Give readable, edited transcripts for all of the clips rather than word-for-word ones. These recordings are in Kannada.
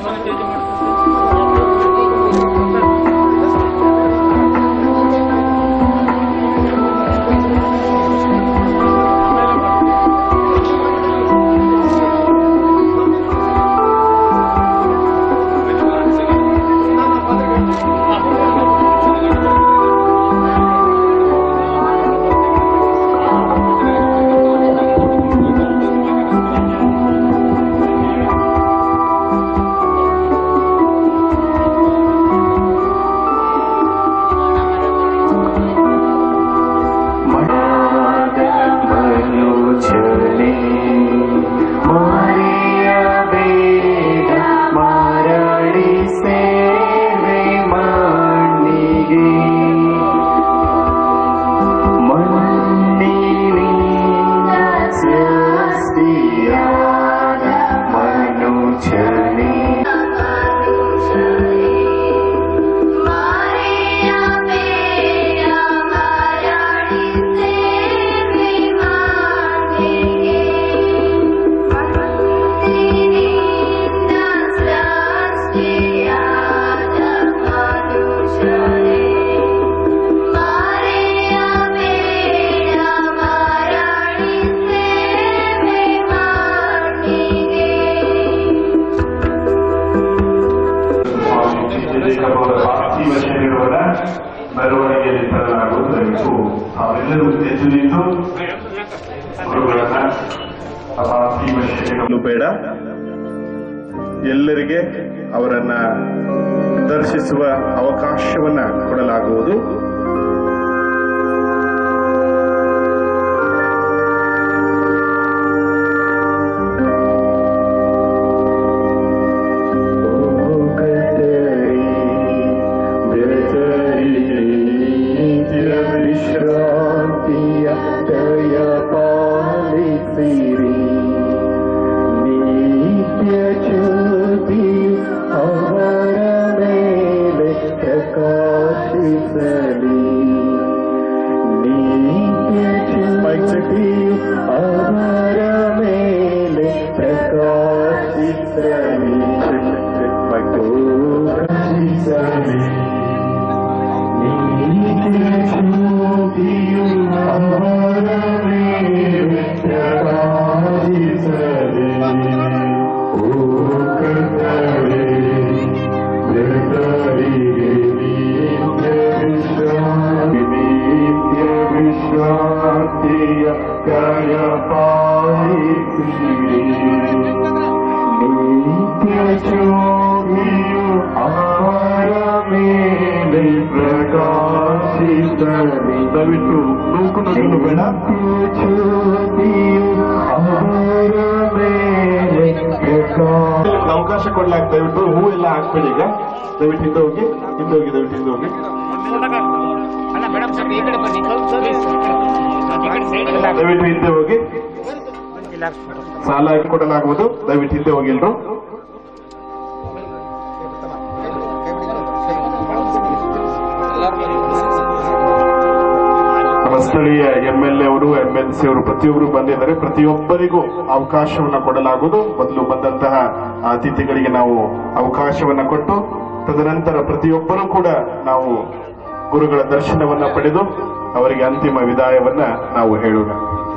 ಬೇಡ, ಎಲ್ಲರಿಗೆ ಅವರನ್ನ ದರ್ಶಿಸುವ ಅವಕಾಶವನ್ನ ಕೊಡಲಾಗುವುದು. ದಯವಿಟ್ಟು ನೂಕು ಬೇಡ. ಅವಕಾಶ ಕೊಡ್ಲಾಕ್ ದಯವಿಟ್ಟು ಹೂ ಎಲ್ಲ ಹಾಕ್ಬೇಡಿ. ಈಗ ದಯವಿಟ್ಟು ಹಿಂದೆ ಹೋಗಿ, ದಯವಿಟ್ಟು ಹಿಂದೆ ಹೋಗಿ. ದಯವಿಟ್ಟು ಹಿಂದೆ ಹೋಗಿ, ಸಾಲ ಹಾಕಿ ಕೊಡಲಾಗುವುದು. ದಯವಿಟ್ಟು ಹಿಂದೆ ಹೋಗಿ ಎಲ್ರು. ನಮ್ಮ ಸ್ಥಳೀಯ MLA ಅವರು, MLC ಅವರು ಪ್ರತಿಯೊಬ್ಬರು ಬಂದಿದ್ದಾರೆ. ಪ್ರತಿಯೊಬ್ಬರಿಗೂ ಅವಕಾಶವನ್ನ ಕೊಡಲಾಗುವುದು. ಮೊದಲು ಬಂದಂತಹ ಅತಿಥಿಗಳಿಗೆ ನಾವು ಅವಕಾಶವನ್ನ ಕೊಟ್ಟು, ತದನಂತರ ಪ್ರತಿಯೊಬ್ಬರೂ ಕೂಡ ನಾವು ಗುರುಗಳ ದರ್ಶನವನ್ನ ಪಡೆದು ಅವರಿಗೆ ಅಂತಿಮ ವಿದಾಯವನ್ನ ನಾವು ಹೇಳೋಣ.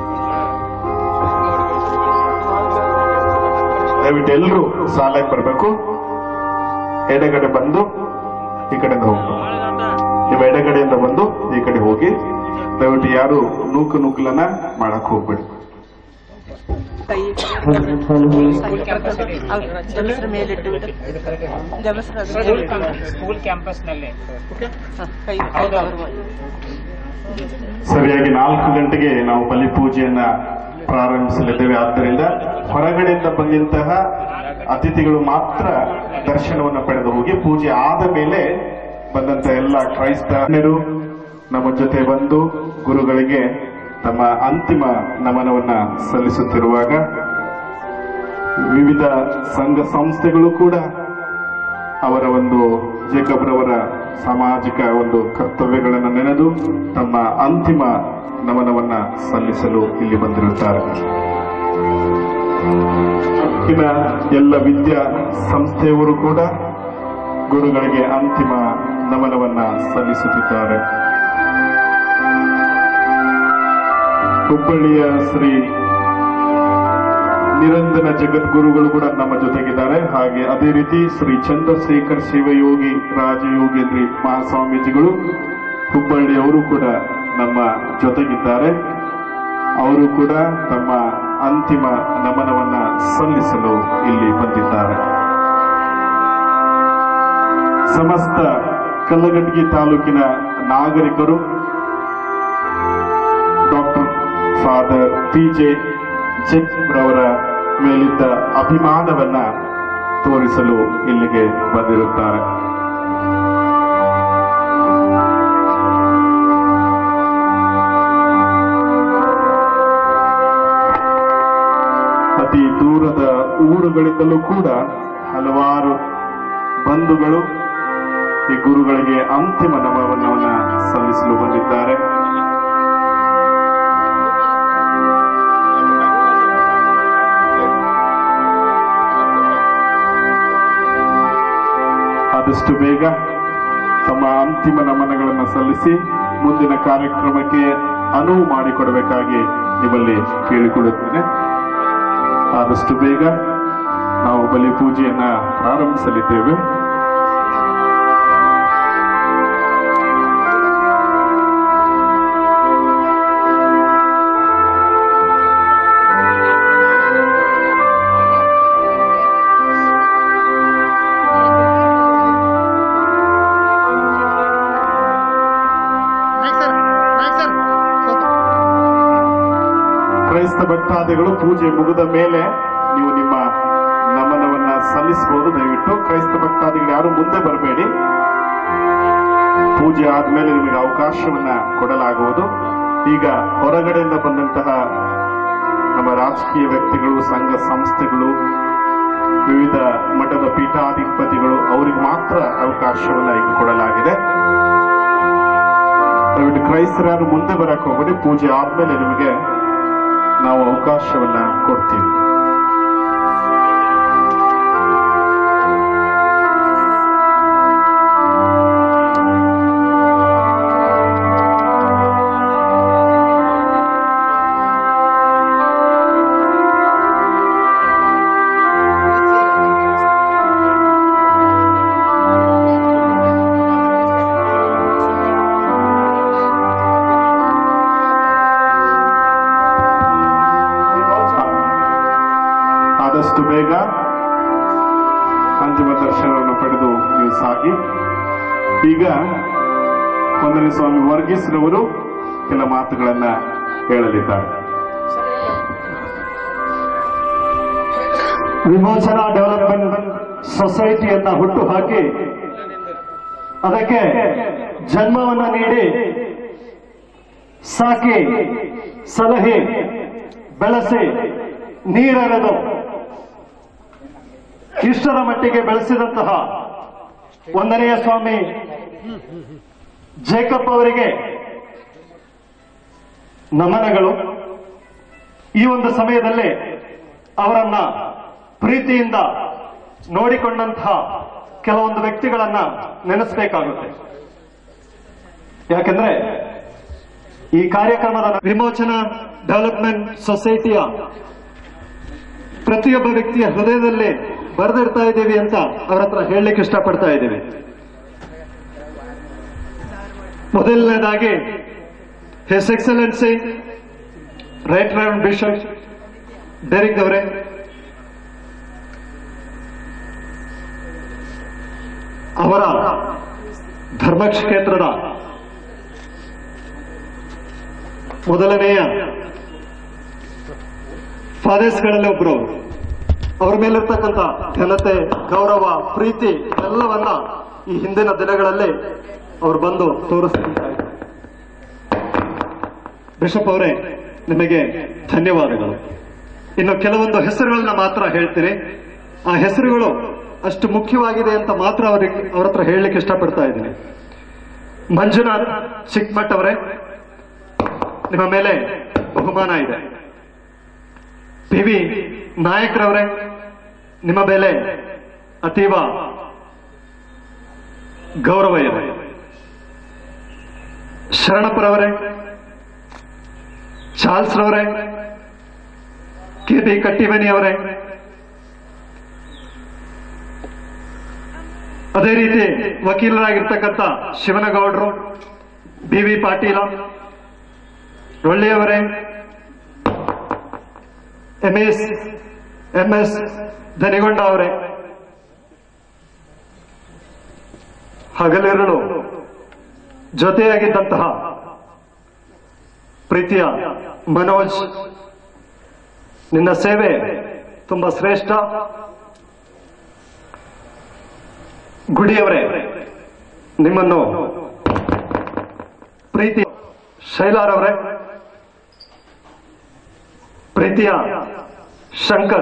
ದಯವಿಟ್ಟು ಎಲ್ಲರೂ ಸಾಲಕ್ಕೆ ಬರಬೇಕು. ಎಡಗಡೆ ಬಂದು ಈ ಕಡೆಯಿಂದ ಹೋಗ್ಬೇಕು. ನೀವು ಎಡಗಡೆಯಿಂದ ಬಂದು ಈ ಕಡೆ ಹೋಗಿ. ದಯವಿಟ್ಟು ಯಾರು ನೂಕುಲನ್ನ ಮಾಡಕ್ ಹೋಗ್ಬೇಡಿ. ಸರಿಯಾಗಿ 4 ಗಂಟೆಗೆ ನಾವು ಬಲಿಪೂಜೆಯನ್ನ ಪ್ರಾರಂಭಿಸಲಿದ್ದೇವೆ. ಆದ್ದರಿಂದ ಹೊರಗಡೆಯಿಂದ ಬಂದಂತಹ ಅತಿಥಿಗಳು ಮಾತ್ರ ದರ್ಶನವನ್ನು ಪಡೆದು ಹೋಗಿ. ಪೂಜೆ ಆದ ಮೇಲೆ ಬಂದಂತಹ ಎಲ್ಲ ಕ್ರೈಸ್ತರು ನಮ್ಮ ಜೊತೆ ಬಂದು ಗುರುಗಳಿಗೆ ತಮ್ಮ ಅಂತಿಮ ನಮನವನ್ನ ಸಲ್ಲಿಸುತ್ತಿರುವಾಗ ವಿವಿಧ ಸಂಘ ಸಂಸ್ಥೆಗಳು ಕೂಡ ಅವರ ಒಂದು ಜೇಕಬ್ರವರ ಸಾಮಾಜಿಕ ಒಂದು ಕರ್ತವ್ಯಗಳನ್ನು ನೆನೆದು ತಮ್ಮ ಅಂತಿಮ ನಮನವನ್ನ ಸಲ್ಲಿಸಲು ಇಲ್ಲಿ ಬಂದಿರುತ್ತಾರೆ. ತಾಲೂಕಿನ ಎಲ್ಲ ವಿದ್ಯಾ ಸಂಸ್ಥೆಯವರು ಕೂಡ ಗುರುಗಳಿಗೆ ಅಂತಿಮ ನಮನವನ್ನ ಸಲ್ಲಿಸುತ್ತಿದ್ದಾರೆ. ಹುಬ್ಬಳ್ಳಿಯ ಶ್ರೀ ನಿರಂಜನ ಜಗದ್ಗುರುಗಳು ಕೂಡ ನಮ್ಮ ಜೊತೆಗಿದ್ದಾರೆ. ಹಾಗೆ ಅದೇ ರೀತಿ ಶ್ರೀ ಚಂದ್ರಶೇಖರ್ ಶಿವಯೋಗಿ ರಾಜಯೋಗೇಂದ್ರಿ ಮಹಾಸ್ವಾಮೀಜಿಗಳು ಹುಬ್ಬಳ್ಳಿಯವರು ಕೂಡ ನಮ್ಮ ಜೊತೆಗಿದ್ದಾರೆ. ಅವರು ಕೂಡ ತಮ್ಮ ಅಂತಿಮ ನಮನವನ್ನ ಸಲ್ಲಿಸಲು ಇಲ್ಲಿ ಬಂದಿದ್ದಾರೆ. ಸಮಸ್ತ ಕಲ್ಲಘಟಗಿ ತಾಲೂಕಿನ ನಾಗರಿಕರು ಡಾಕ್ಟರ್ ಫಾದರ್ ಪಿ.ಜೆ. ಚೆಕ್ ರವರ ಮೇಲಿದ್ದ ಅಭಿಮಾನವನ್ನ ತೋರಿಸಲು ಇಲ್ಲಿಗೆ ಬಂದಿರುತ್ತಾರೆ. ಅತಿ ದೂರದ ಊರುಗಳಿಂದಲೂ ಕೂಡ ಹಲವಾರು ಬಂಧುಗಳು ಈ ಗುರುಗಳಿಗೆ ಅಂತಿಮ ನಮನವನ್ನ ಸಲ್ಲಿಸಲು ಬಂದಿದ್ದಾರೆ. ಆದಷ್ಟು ಬೇಗ ತಮ್ಮ ಅಂತಿಮ ನಮನಗಳನ್ನು ಸಲ್ಲಿಸಿ ಮುಂದಿನ ಕಾರ್ಯಕ್ರಮಕ್ಕೆ ಅನುವು ಮಾಡಿಕೊಡಬೇಕಾಗಿ ನಿಮ್ಮಲ್ಲಿ ಕೇಳಿಕೊಳ್ಳುತ್ತೇನೆ. ಆದಷ್ಟು ಬೇಗ ನಾವು ಬಲಿ ಪೂಜೆಯನ್ನ ಪ್ರಾರಂಭಿಸಲಿದ್ದೇವೆ. ಕ್ರೈಸ್ತ ಭಕ್ತಾದಿಗಳು ಪೂಜೆ ಮುಗಿದ ಮೇಲೆ ನೀವು ನಿಮ್ಮ ನಮನವನ್ನ ಸಲ್ಲಿಸಬಹುದು. ದಯವಿಟ್ಟು ಕ್ರೈಸ್ತ ಭಕ್ತಾದಿಗಳು ಯಾರು ಮುಂದೆ ಬರಬೇಡಿ. ಪೂಜೆ ಆದ್ಮೇಲೆ ನಿಮಗೆ ಅವಕಾಶವನ್ನ ಕೊಡಲಾಗುವುದು. ಈಗ ಹೊರಗಡೆಯಿಂದ ಬಂದಂತಹ ನಮ್ಮ ರಾಜಕೀಯ ವ್ಯಕ್ತಿಗಳು, ಸಂಘ ಸಂಸ್ಥೆಗಳು, ವಿವಿಧ ಮಠದ ಪೀಠಾಧಿಪತಿಗಳು ಅವರಿಗೆ ಮಾತ್ರ ಅವಕಾಶವನ್ನ ಈಗ ಕೊಡಲಾಗಿದೆ. ದಯವಿಟ್ಟು ಕ್ರೈಸ್ತರು ಮುಂದೆ ಬರಕ್ಕೆ ಹೋಗಬೇಡಿ. ಪೂಜೆ ಆದ್ಮೇಲೆ ನಿಮಗೆ ನಾವು ಅವಕಾಶವನ್ನ ಕೊಡ್ತೀವಿ. ಆದಷ್ಟು ಬೇಗ ಅಂತಿಮ ದರ್ಶನವನ್ನು ಪಡೆದು ನೀವು ಸಾಗಿ. ಈಗ ವಂದನೆ ಸ್ವಾಮಿ ವರ್ಗೀಸ್ರವರು ಕೆಲ ಮಾತುಗಳನ್ನ ಹೇಳಲಿದ್ದಾರೆ. ವಿಮೋಚನಾ ಡೆವಲಪ್ಮೆಂಟ್ ಸೊಸೈಟಿಯನ್ನ ಹುಟ್ಟು ಹಾಕಿ ಅದಕ್ಕೆ ಜನ್ಮವನ್ನ ನೀಡಿ ಸಾಕಿ ಸಲಹೆ ಬೆಳೆಸಿ ನೀರೆರೆದು ಇಷ್ಟರ ಮಟ್ಟಿಗೆ ಬೆಳೆಸಿದಂತಹ ಒಂದನೆಯ ಸ್ವಾಮಿ ಜೇಕಬ್ ಅವರಿಗೆ ನಮನಗಳು. ಈ ಒಂದು ಸಮಯದಲ್ಲಿ ಅವರನ್ನ ಪ್ರೀತಿಯಿಂದ ನೋಡಿಕೊಂಡಂತಹ ಕೆಲವೊಂದು ವ್ಯಕ್ತಿಗಳನ್ನ ನೆನೆಸಬೇಕಾಗುತ್ತೆ. ಯಾಕೆಂದ್ರೆ ಈ ಕಾರ್ಯಕ್ರಮದ ವಿಮೋಚನಾ ಡೆವಲಪ್ಮೆಂಟ್ ಸೊಸೈಟಿಯ ಪ್ರತಿಯೊಬ್ಬ ವ್ಯಕ್ತಿಯ ಹೃದಯದಲ್ಲಿ ಬರೆದಿಡ್ತಾ ಇದ್ದೀವಿ ಅಂತ ಅವರ ಹತ್ರ ಹೇಳಲಿಕ್ಕೆ ಇಷ್ಟಪಡ್ತಾ ಇದ್ದೀವಿ. ಮೊದಲನೇದಾಗಿ his excellency right reverend bishop Derek ಅವರೇ, ಅವರ ಧರ್ಮಕ್ಷೇತ್ರದ ಮೊದಲನೆಯ ಫಾದರ್ಸ್ಗಳಲ್ಲಿ ಒಬ್ರು. ಅವರ ಮೇಲಿರ್ತಕ್ಕಂಥ ಘನತೆ, ಗೌರವ, ಪ್ರೀತಿ ಎಲ್ಲವನ್ನ ಈ ಹಿಂದಿನ ದಿನಗಳಲ್ಲಿ ಅವರು ಬಂದು ತೋರಿಸ್ತಿದ್ದಾರೆ. ಬಿಷಪ್ ಅವರೇ, ನಿಮಗೆ ಧನ್ಯವಾದಗಳು. ಇನ್ನು ಕೆಲವೊಂದು ಹೆಸರುಗಳನ್ನ ಮಾತ್ರ ಹೇಳ್ತೀನಿ. ಆ ಹೆಸರುಗಳು ಅಷ್ಟು ಮುಖ್ಯವಾಗಿದೆ ಅಂತ ಮಾತ್ರ ಅವ್ರ ಹತ್ರ ಹೇಳಲಿಕ್ಕೆ ಇಷ್ಟಪಡ್ತಾ ಇದ್ದೀನಿ. ಮಂಜುನಾಥ್ ಚಿಕ್ಕಮಠ್ ಅವರೇ, ನಿಮ್ಮ ಮೇಲೆ ಬಹುಮಾನ ಇದೆ. ಪಿ.ವಿ. ನಾಯಕ್ರವರೇ, ನಿಮ್ಮ ಮೇಲೆ ಅತೀವ ಗೌರವ ಇದೆ. ಶರಣಪ್ಪರವರೇ, ಚಾರ್ಲ್ಸ್ ರವರೇ, ಕೆ.ಬಿ. ಕಟ್ಟಿಮನಿಯವರೇ, ಅದೇ ರೀತಿ ವಕೀಲರಾಗಿರ್ತಕ್ಕಂಥ ಶಿವನಗೌಡರು, ಬಿ.ವಿ. ಪಾಟೀಲ, ರೊಳ್ಳಿಯವರೇ, ಎಂ.ಎಸ್. ಧನಿಗೊಂಡ ಅವರೇ, ಹಗಲಿರುಳು ಜೊತೆಯಾಗಿದ್ದಂತಹ ಪ್ರೀತಿಯ ಮನೋಜ್, ನಿನ್ನ ಸೇವೆ ತುಂಬಾ ಶ್ರೇಷ್ಠ. ಗುಡಿಯವರೇ, ನಿಮ್ಮನ್ನು ಪ್ರೀತಿ. ಶೈಲಾರವರೇ, ಪ್ರೀತಿಯ ಶಂಕರ್,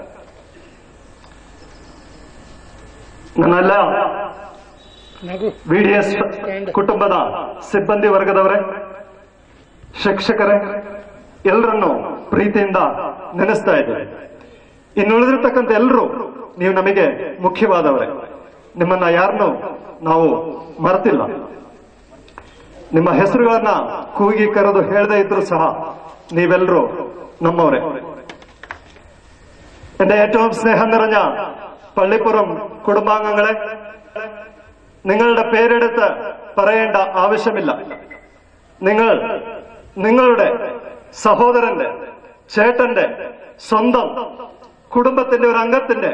ನನ್ನೆಲ್ಲ ವಿಡಿಎಸ್ ಕುಟುಂಬದ ಸಿಬ್ಬಂದಿ ವರ್ಗದವರೇ, ಶಿಕ್ಷಕರೇ, ಎಲ್ಲರನ್ನು ಪ್ರೀತಿಯಿಂದ ನೆನೆಸ್ತಾ ಇದ್ದೇವೆ. ಇನ್ನುಳಿದಿರ್ತಕ್ಕಂಥ ಎಲ್ಲರೂ ನೀವು ನಮಗೆ ಮುಖ್ಯವಾದವರೇ. ನಿಮ್ಮನ್ನ ಯಾರನ್ನು ನಾವು ಮರೆತಿಲ್ಲ. ನಿಮ್ಮ ಹೆಸರುಗಳನ್ನ ಕೂಗಿ ಕರೆದು ಹೇಳದೇ ಇದ್ರು ಸಹ നീവെല്ലರೂ നമ്മവരെ. എന്റെ ഏറ്റവും സ്നേഹം നിറഞ്ഞ പള്ളിപ്പുറം കുടുംബാംഗങ്ങളെ, നിങ്ങളുടെ പേരെടുത്ത് പറയേണ്ട ആവശ്യമില്ല. നിങ്ങളുടെ സഹോദരന്റെ, ചേട്ടന്റെ, സ്വന്തം കുടുംബത്തിന്റെ ഒരു അംഗത്തിന്റെ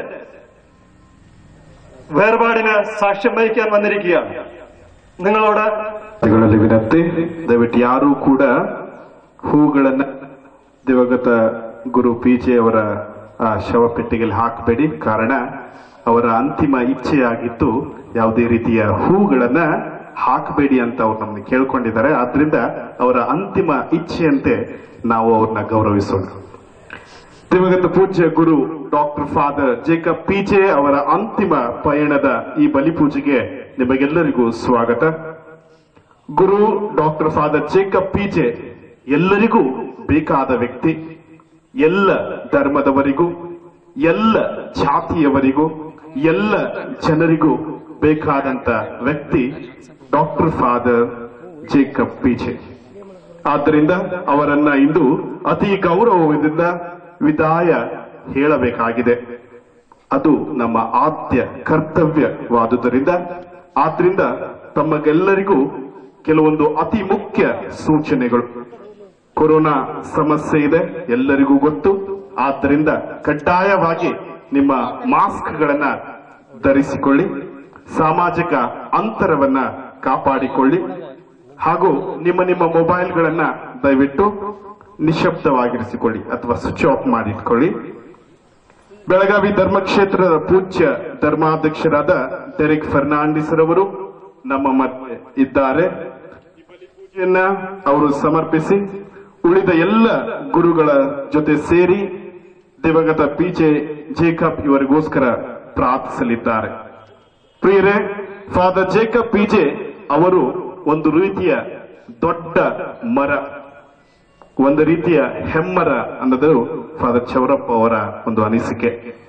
വേർപാടിന് സാക്ഷ്യം വഹിക്കാൻ വന്നിരിക്കുകയാണ്. നിങ്ങളോട് ವಿನಂತಿ, ದಯವಿಟ್ಟು ಯಾರೂ ಕೂಡ ಹೂಗಳನ್ನ ದಿವಂಗತ ಗುರು ಪಿ.ಜೆ. ಅವರ ಶವಪೆಟ್ಟಿಗೆಯಲ್ಲಿ ಹಾಕಬೇಡಿ. ಕಾರಣ ಅವರ ಅಂತಿಮ ಇಚ್ಛೆಯಾಗಿತ್ತು ಯಾವುದೇ ರೀತಿಯ ಹೂಗಳನ್ನ ಹಾಕಬೇಡಿ ಅಂತ ಅವ್ರು ನಮ್ಮನ್ನು ಕೇಳ್ಕೊಂಡಿದ್ದಾರೆ. ಆದ್ರಿಂದ ಅವರ ಅಂತಿಮ ಇಚ್ಛೆಯಂತೆ ನಾವು ಅವ್ರನ್ನ ಗೌರವಿಸೋಣ. ದಿವಂಗತ ಪೂಜ್ಯ ಗುರು ಡಾಕ್ಟರ್ ಫಾದರ್ ಜೇಕಬ್ ಪಿ.ಜೆ. ಅವರ ಅಂತಿಮ ಪಯಣದ ಈ ಬಲಿಪೂಜೆಗೆ ನಿಮಗೆಲ್ಲರಿಗೂ ಸ್ವಾಗತ. ಗುರು ಡಾಕ್ಟರ್ ಫಾದರ್ ಜೇಕಬ್ ಪಿ.ಜೆ. ಎಲ್ಲರಿಗೂ ಬೇಕಾದ ವ್ಯಕ್ತಿ. ಎಲ್ಲ ಧರ್ಮದವರಿಗೂ, ಎಲ್ಲ ಜಾತಿಯವರಿಗೂ, ಎಲ್ಲ ಜನರಿಗೂ ಬೇಕಾದಂತ ವ್ಯಕ್ತಿ ಡಾಕ್ಟರ್ ಫಾದರ್ ಜೇಕಬ್ ಪಿ.ಜೆ. ಆದ್ದರಿಂದ ಅವರನ್ನ ಇಂದು ಅತಿ ಗೌರವದಿಂದ ವಿದಾಯ ಹೇಳಬೇಕಾಗಿದೆ. ಅದು ನಮ್ಮ ಆದ್ಯ ಕರ್ತವ್ಯವಾದುದರಿಂದ ಆದ್ರಿಂದ ತಮಗೆಲ್ಲರಿಗೂ ಕೆಲವೊಂದು ಅತಿ ಮುಖ್ಯ ಸೂಚನೆಗಳು. ಕೊರೋನಾ ಸಮಸ್ಯೆ ಇದೆ, ಎಲ್ಲರಿಗೂ ಗೊತ್ತು. ಆದ್ದರಿಂದ ಕಡ್ಡಾಯವಾಗಿ ನಿಮ್ಮ ಮಾಸ್ಕ್ಗಳನ್ನ ಧರಿಸಿಕೊಳ್ಳಿ, ಸಾಮಾಜಿಕ ಅಂತರವನ್ನ ಕಾಪಾಡಿಕೊಳ್ಳಿ, ಹಾಗೂ ನಿಮ್ಮ ಮೊಬೈಲ್ಗಳನ್ನ ದಯವಿಟ್ಟು ನಿಶಬ್ದವಾಗಿರಿಸಿಕೊಳ್ಳಿ ಅಥವಾ ಸ್ವಿಚ್ ಆಫ್ ಮಾಡಿಟ್ಕೊಳ್ಳಿ. ಬೆಳಗಾವಿ ಧರ್ಮಕ್ಷೇತ್ರದ ಪೂಜ್ಯ ಧರ್ಮಾಧ್ಯಕ್ಷರಾದ ಡೆರಿಕ್ ಫರ್ನಾಂಡಿಸ್ ರವರು ನಮ್ಮ ಮಧ್ಯೆ ಇದ್ದಾರೆ. ಪೂಜೆಯನ್ನ ಅವರು ಸಮರ್ಪಿಸಿ ಉಳಿದ ಎಲ್ಲ ಗುರುಗಳ ಜೊತೆ ಸೇರಿ ದಿವಂಗತ ಪಿ.ಜೆ. ಜೇಕಬ್ ಇವರಿಗೋಸ್ಕರ ಪ್ರಾರ್ಥಿಸಲಿದ್ದಾರೆ. ಪ್ರಿಯರೇ, ಫಾದರ್ ಜೇಕಬ್ ಪಿ.ಜೆ. ಅವರು ಒಂದು ರೀತಿಯ ದೊಡ್ಡ ಮರ, ಒಂದು ರೀತಿಯ ಹೆಮ್ಮರ ಅನ್ನೋದು ಫಾದರ್ ಚೌರಪ್ಪ ಅವರ ಒಂದು ಅನಿಸಿಕೆ.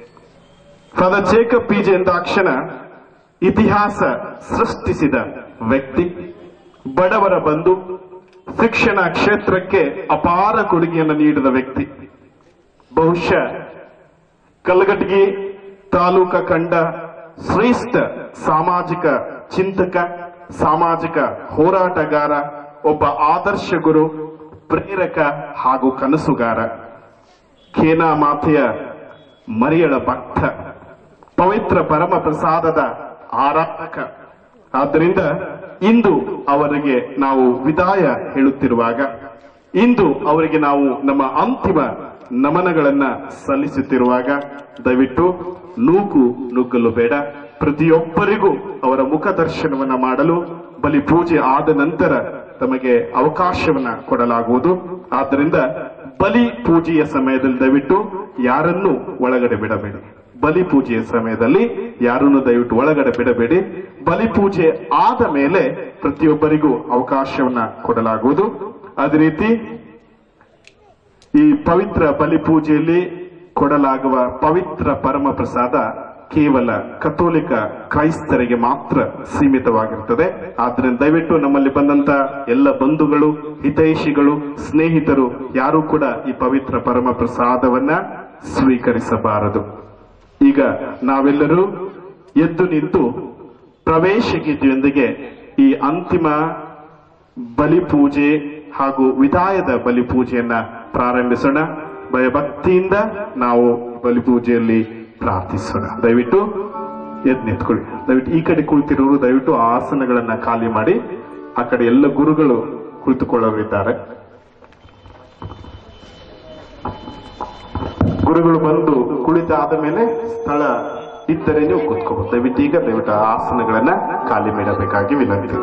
Father Jacob ಪಿ.ಜೆ. ಎಂದಾಕ್ಷಣ ಇತಿಹಾಸ ಸೃಷ್ಟಿಸಿದ ವ್ಯಕ್ತಿ, ಬಡವರ ಬಂಧು, ಶಿಕ್ಷಣ ಕ್ಷೇತ್ರಕ್ಕೆ ಅಪಾರ ಕೊಡುಗೆಯನ್ನು ನೀಡಿದ ವ್ಯಕ್ತಿ. ಬಹುಶಃ ಕಲ್ಗಟ್ಗಿ ತಾಲೂಕ ಕಂಡ ಶ್ರೇಷ್ಠ ಸಾಮಾಜಿಕ ಚಿಂತಕ, ಸಾಮಾಜಿಕ ಹೋರಾಟಗಾರ, ಒಬ್ಬ ಆದರ್ಶ ಗುರು, ಪ್ರೇರಕ ಹಾಗೂ ಕನಸುಗಾರ, ಖೇನಾ ಮಾತೆಯ ಮರಿಯಳ ಭಕ್ತ, ಪವಿತ್ರ ಪರಮ ಪ್ರಸಾದದ ಆರಾಧಕ. ಆದ್ದರಿಂದ ಇಂದು ಅವರಿಗೆ ನಾವು ವಿದಾಯ ಹೇಳುತ್ತಿರುವಾಗ, ಇಂದು ಅವರಿಗೆ ನಾವು ನಮ್ಮ ಅಂತಿಮ ನಮನಗಳನ್ನ ಸಲ್ಲಿಸುತ್ತಿರುವಾಗ ದಯವಿಟ್ಟು ನುಗ್ಗಲು ಬೇಡ. ಪ್ರತಿಯೊಬ್ಬರಿಗೂ ಅವರ ಮುಖ ದರ್ಶನವನ್ನ ಮಾಡಲು ಬಲಿಪೂಜೆ ಆದ ನಂತರ ತಮಗೆ ಅವಕಾಶವನ್ನ ಕೊಡಲಾಗುವುದು. ಆದ್ದರಿಂದ ಬಲಿ ಪೂಜೆಯ ಸಮಯದಲ್ಲಿ ದಯವಿಟ್ಟು ಯಾರನ್ನೂ ಒಳಗಡೆ ಬಿಡಬೇಡಿ. ಬಲಿ ಪೂಜೆಯ ಸಮಯದಲ್ಲಿ ಯಾರನ್ನು ದಯವಿಟ್ಟು ಒಳಗಡೆ ಬಿಡಬೇಡಿ. ಬಲಿಪೂಜೆ ಆದ ಮೇಲೆ ಪ್ರತಿಯೊಬ್ಬರಿಗೂ ಅವಕಾಶವನ್ನ ಕೊಡಲಾಗುವುದು. ಅದೇ ರೀತಿ ಈ ಪವಿತ್ರ ಬಲಿಪೂಜೆಯಲ್ಲಿ ಕೊಡಲಾಗುವ ಪವಿತ್ರ ಪರಮ ಪ್ರಸಾದ ಕೇವಲ ಕಥೋಲಿಕ ಕ್ರೈಸ್ತರಿಗೆ ಮಾತ್ರ ಸೀಮಿತವಾಗಿರುತ್ತದೆ. ಆದ್ದರಿಂದ ದಯವಿಟ್ಟು ನಮ್ಮಲ್ಲಿ ಬಂದಂತ ಎಲ್ಲ ಬಂಧುಗಳು, ಹಿತೈಷಿಗಳು, ಸ್ನೇಹಿತರು ಯಾರೂ ಕೂಡ ಈ ಪವಿತ್ರ ಪರಮ ಪ್ರಸಾದವನ್ನ ಸ್ವೀಕರಿಸಬಾರದು. ಈಗ ನಾವೆಲ್ಲರೂ ಎದ್ದು ನಿಂತು ಪ್ರವೇಶ ಗೀತೆಯೊಂದಿಗೆ ಈ ಅಂತಿಮ ಬಲಿಪೂಜೆ ಹಾಗೂ ವಿದಾಯದ ಬಲಿಪೂಜೆಯನ್ನ ಪ್ರಾರಂಭಿಸೋಣ. ಭಯಭಕ್ತಿಯಿಂದ ನಾವು ಬಲಿಪೂಜೆಯಲ್ಲಿ ಪ್ರಾರ್ಥಿಸೋಣ. ದಯವಿಟ್ಟು ಎದ್ದು ನಿಂತ್ಕೊಳ್ಳಿ. ದಯವಿಟ್ಟು ಈ ಕಡೆ ಕುಳಿತಿರೋರು ದಯವಿಟ್ಟು ಆಸನಗಳನ್ನ ಖಾಲಿ ಮಾಡಿ. ಆ ಕಡೆ ಎಲ್ಲ ಗುರುಗಳು ಕುಳಿತುಕೊಳ್ಳೋರಿದ್ದಾರೆ. ಗುರುಗಳು ಬಂದು ಕುಳಿತಾದ ಮೇಲೆ ಸ್ಥಳ ಇದ್ದರೆ ನೀವು ಕೂತ್ಕೋಬಹುದು. ದಯವಿಟ್ಟು ಆಸನಗಳನ್ನ ಖಾಲಿ ಮಾಡಬೇಕಾಗಿ ವಿನಂತಿ.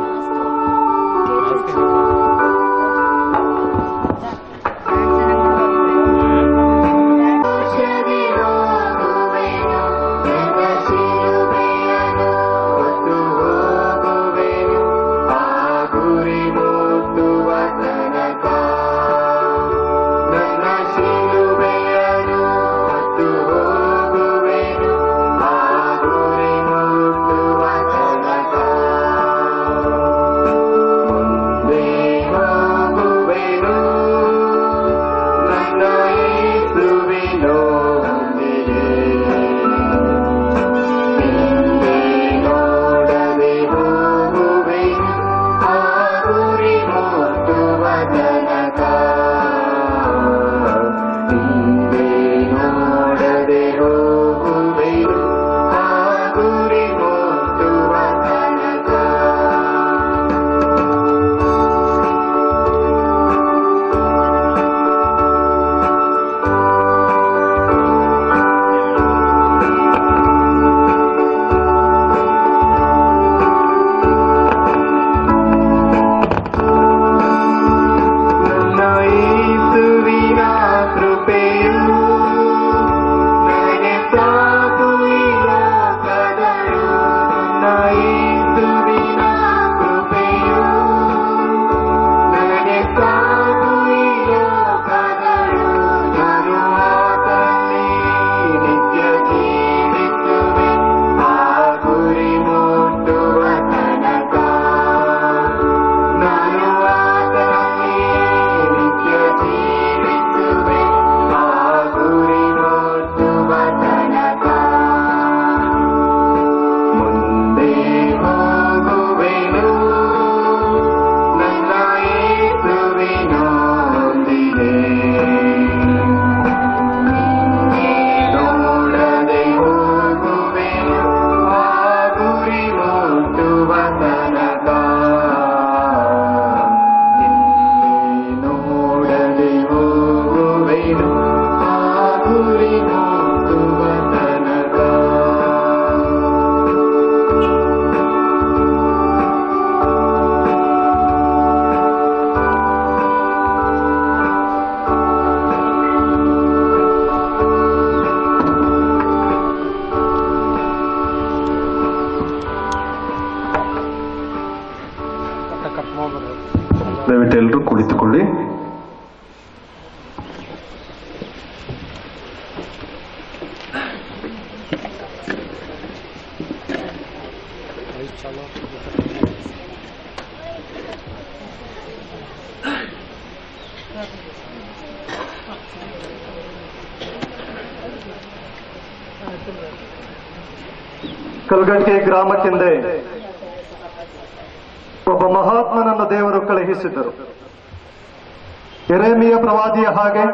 ದಯವಿಟ್ಟು ಎಲ್ಲರೂ ಕುಳಿತುಕೊಳ್ಳಿ. ಕಲ್ಗಟ್ಟಿ ಗ್ರಾಮಕ್ಕೆಂದೇ ಒಬ್ಬ ಮಹಾತ್ಮನನ್ನು ದೇವರು ಕಳುಹಿಸಿದ್ದರು. ಯೆರೆಮೀಯ ಪ್ರವಾದಿಯ ಹಾಗೆ,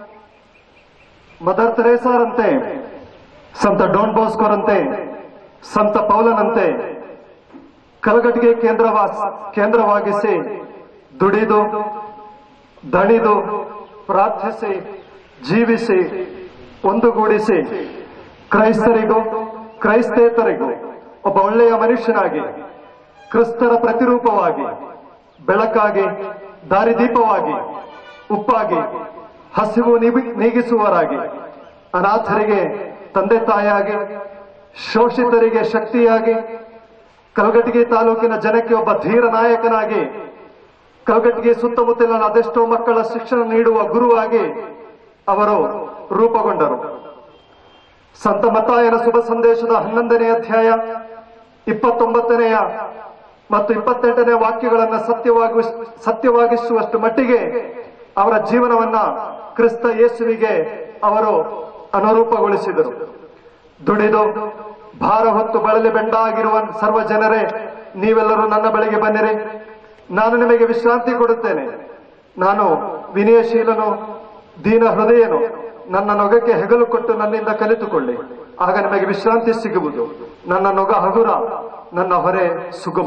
ಮದರ್ ತೆರೇಸಾರಂತೆ, ಸಂತ ಡಾನ್ ಬಾಸ್ಕೋರಂತೆ, ಸಂತ ಪೌಲನಂತೆ ಕಲ್ಗಟ್ಗೆ ಕೇಂದ್ರವಾಗಿಸಿ ದುಡಿದು ದಣಿದು ಪ್ರಾರ್ಥಿಸಿ ಜೀವಿಸಿ ಒಂದುಗೂಡಿಸಿ ಕ್ರೈಸ್ತರಿಗೂ ಕ್ರೈಸ್ತೇತರಿಗೂ ಒಬ್ಬ ಒಳ್ಳೆಯ ಮನುಷ್ಯನಾಗಿ, ಕ್ರಿಸ್ತರ ಪ್ರತಿರೂಪವಾಗಿ, ಬೆಳಕಾಗಿ, ದಾರಿದೀಪವಾಗಿ, ಉಪ್ಪಾಗಿ, ಹಸಿವು ನೀಗಿಸುವರಾಗಿ, ಅನಾಥರಿಗೆ ತಂದೆ ತಾಯಿಯಾಗಿ, ಶೋಷಿತರಿಗೆ ಶಕ್ತಿಯಾಗಿ, ಕಲ್ಗಟ್ಗಿ ತಾಲೂಕಿನ ಜನಕ್ಕೆ ಒಬ್ಬ ಧೀರ ನಾಯಕನಾಗಿ, ಕಲ್ಗಟ್ಗಿ ಸುತ್ತಮುತ್ತಲಿನ ಅದೆಷ್ಟೋ ಮಕ್ಕಳ ಶಿಕ್ಷಣ ನೀಡುವ ಗುರುವಾಗಿ ಅವರು ರೂಪುಗೊಂಡರು. ಸಂತ ಮತ್ತಾಯನ ಶುಭ ಸಂದೇಶದ 11ನೇ ಅಧ್ಯಾಯ 29ನೇ ಮತ್ತು 28ನೇ ವಾಕ್ಯಗಳನ್ನು ಸತ್ಯವಾಗಿಸುವಷ್ಟು ಮಟ್ಟಿಗೆ ಅವರ ಜೀವನವನ್ನ ಕ್ರಿಸ್ತ ಯೇಸುವಿಗೆ ಅವರು ಅನುರೂಪಗೊಳಿಸಿದರು. ದುಡಿದು ಭಾರ ಹೊತ್ತು ಬಳಲಿ ಬೆಂಡಾಗಿರುವ ಸರ್ವ ಜನರೇ, ನೀವೆಲ್ಲರೂ ನನ್ನ ಬಳಿಗೆ ಬನ್ನಿರಿ, ನಾನು ನಿಮಗೆ ವಿಶ್ರಾಂತಿ ಕೊಡುತ್ತೇನೆ. ನಾನು ವಿನಯಶೀಲನು, ದೀನ ಹೃದಯನು, ನನ್ನ ನೊಗಕ್ಕೆ ಹೆಗಲು ಕೊಟ್ಟು ನನ್ನಿಂದ ಕಲಿತುಕೊಳ್ಳಿ, ಆಗ ನಿಮಗೆ ವಿಶ್ರಾಂತಿ ಸಿಗುವುದು. ನನ್ನ ನೊಗ ಹಗುರ, ನನ್ನ ಹೊರೆ ಸುಗಮ.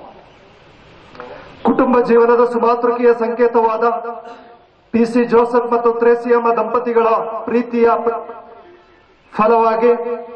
ಕುಟುಂಬ ಜೀವನದ ಸುಮಾತೃಕೆಯ ಸಂಕೇತವಾದ ಪಿಸಿ ಜೋಸೆಫ್ ಮತ್ತು ಥ್ರೇಸಿಯಮ್ಮ ದಂಪತಿಗಳ ಪ್ರೀತಿಯ ಫಲವಾಗಿ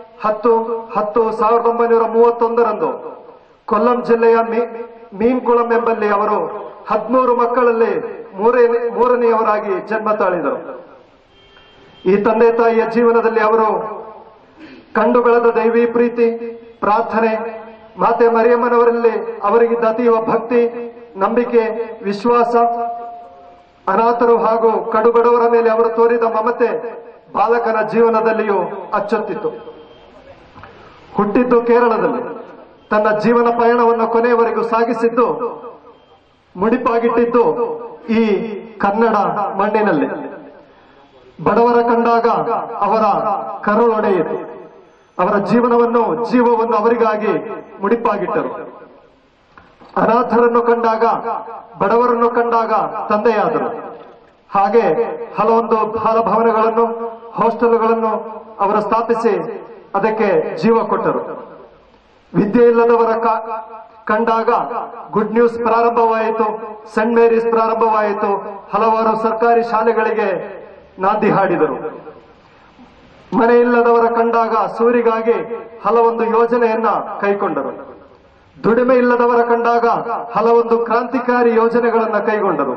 10/10/1931 ಕೊಲ್ಲಂ ಜಿಲ್ಲೆಯ ಮೀನ್ಕುಳಂ ಎಂಬಲ್ಲಿ ಅವರು 13 ಮಕ್ಕಳಲ್ಲಿ ಮೂರನೆಯವರಾಗಿ ಜನ್ಮ ತಾಳಿದರು. ಈ ತಂದೆ ತಾಯಿಯ ಜೀವನದಲ್ಲಿ ಅವರು ಕಂಡು ಬೆಳೆದ ದೈವಿ ಪ್ರೀತಿ, ಪ್ರಾರ್ಥನೆ, ಮಾತೆ ಮರಿಯಮ್ಮನವರಲ್ಲಿ ಅವರಿಗಿದ್ದ ಅತೀವ ಭಕ್ತಿ, ನಂಬಿಕೆ, ವಿಶ್ವಾಸ, ಅನಾಥರು ಹಾಗೂ ಕಡುಬಡವರ ಮೇಲೆ ಅವರು ತೋರಿದ ಮಮತೆ ಬಾಲಕನ ಜೀವನದಲ್ಲಿಯೂ ಅಚ್ಚೊತ್ತಿತ್ತು. ಹುಟ್ಟಿದ್ದು ಕೇರಳದಲ್ಲಿ, ತನ್ನ ಜೀವನ ಪಯಣವನ್ನು ಕೊನೆಯವರೆಗೂ ಸಾಗಿಸಿದ್ದು, ಮುಡಿಪಾಗಿಟ್ಟಿದ್ದು ಈ ಕನ್ನಡ ಮಣ್ಣಿನಲ್ಲಿ. ಬಡವರ ಕಂಡಾಗ ಅವರ ಕರುಳೊಡೆಯಿತು. ಅವರ ಜೀವವನ್ನು ಅವರಿಗಾಗಿ ಮುಡಿಪಾಗಿಟ್ಟರು. ಅನಾಥರನ್ನು ಕಂಡಾಗ, ಬಡವರನ್ನು ಕಂಡಾಗ ತಂದೆಯಾದರು. ಹಾಗೆ ಹಲವೊಂದು ಬಾಲಭವನಗಳನ್ನು, ಹಾಸ್ಟೆಲ್ಗಳನ್ನು ಅವರು ಸ್ಥಾಪಿಸಿ ಅದಕ್ಕೆ ಜೀವ ಕೊಟ್ಟರು. ವಿದ್ಯೆ ಇಲ್ಲದವರ ಕಂಡಾಗ ಗುಡ್ ನ್ಯೂಸ್ ಪ್ರಾರಂಭವಾಯಿತು, ಸೆಂಟ್ ಮೇರೀಸ್ ಪ್ರಾರಂಭವಾಯಿತು. ಹಲವಾರು ಸರ್ಕಾರಿ ಶಾಲೆಗಳಿಗೆ ನಾಂದಿ ಹಾಡಿದರು. ಮನೆ ಇಲ್ಲದವರ ಕಂಡಾಗ ಸೂರಿಗಾಗಿ ಹಲವೊಂದು ಯೋಜನೆಯನ್ನ ಕೈಗೊಂಡರು. ದುಡಿಮೆ ಇಲ್ಲದವರ ಕಂಡಾಗ ಹಲವೊಂದು ಕ್ರಾಂತಿಕಾರಿ ಯೋಜನೆಗಳನ್ನ ಕೈಗೊಂಡರು.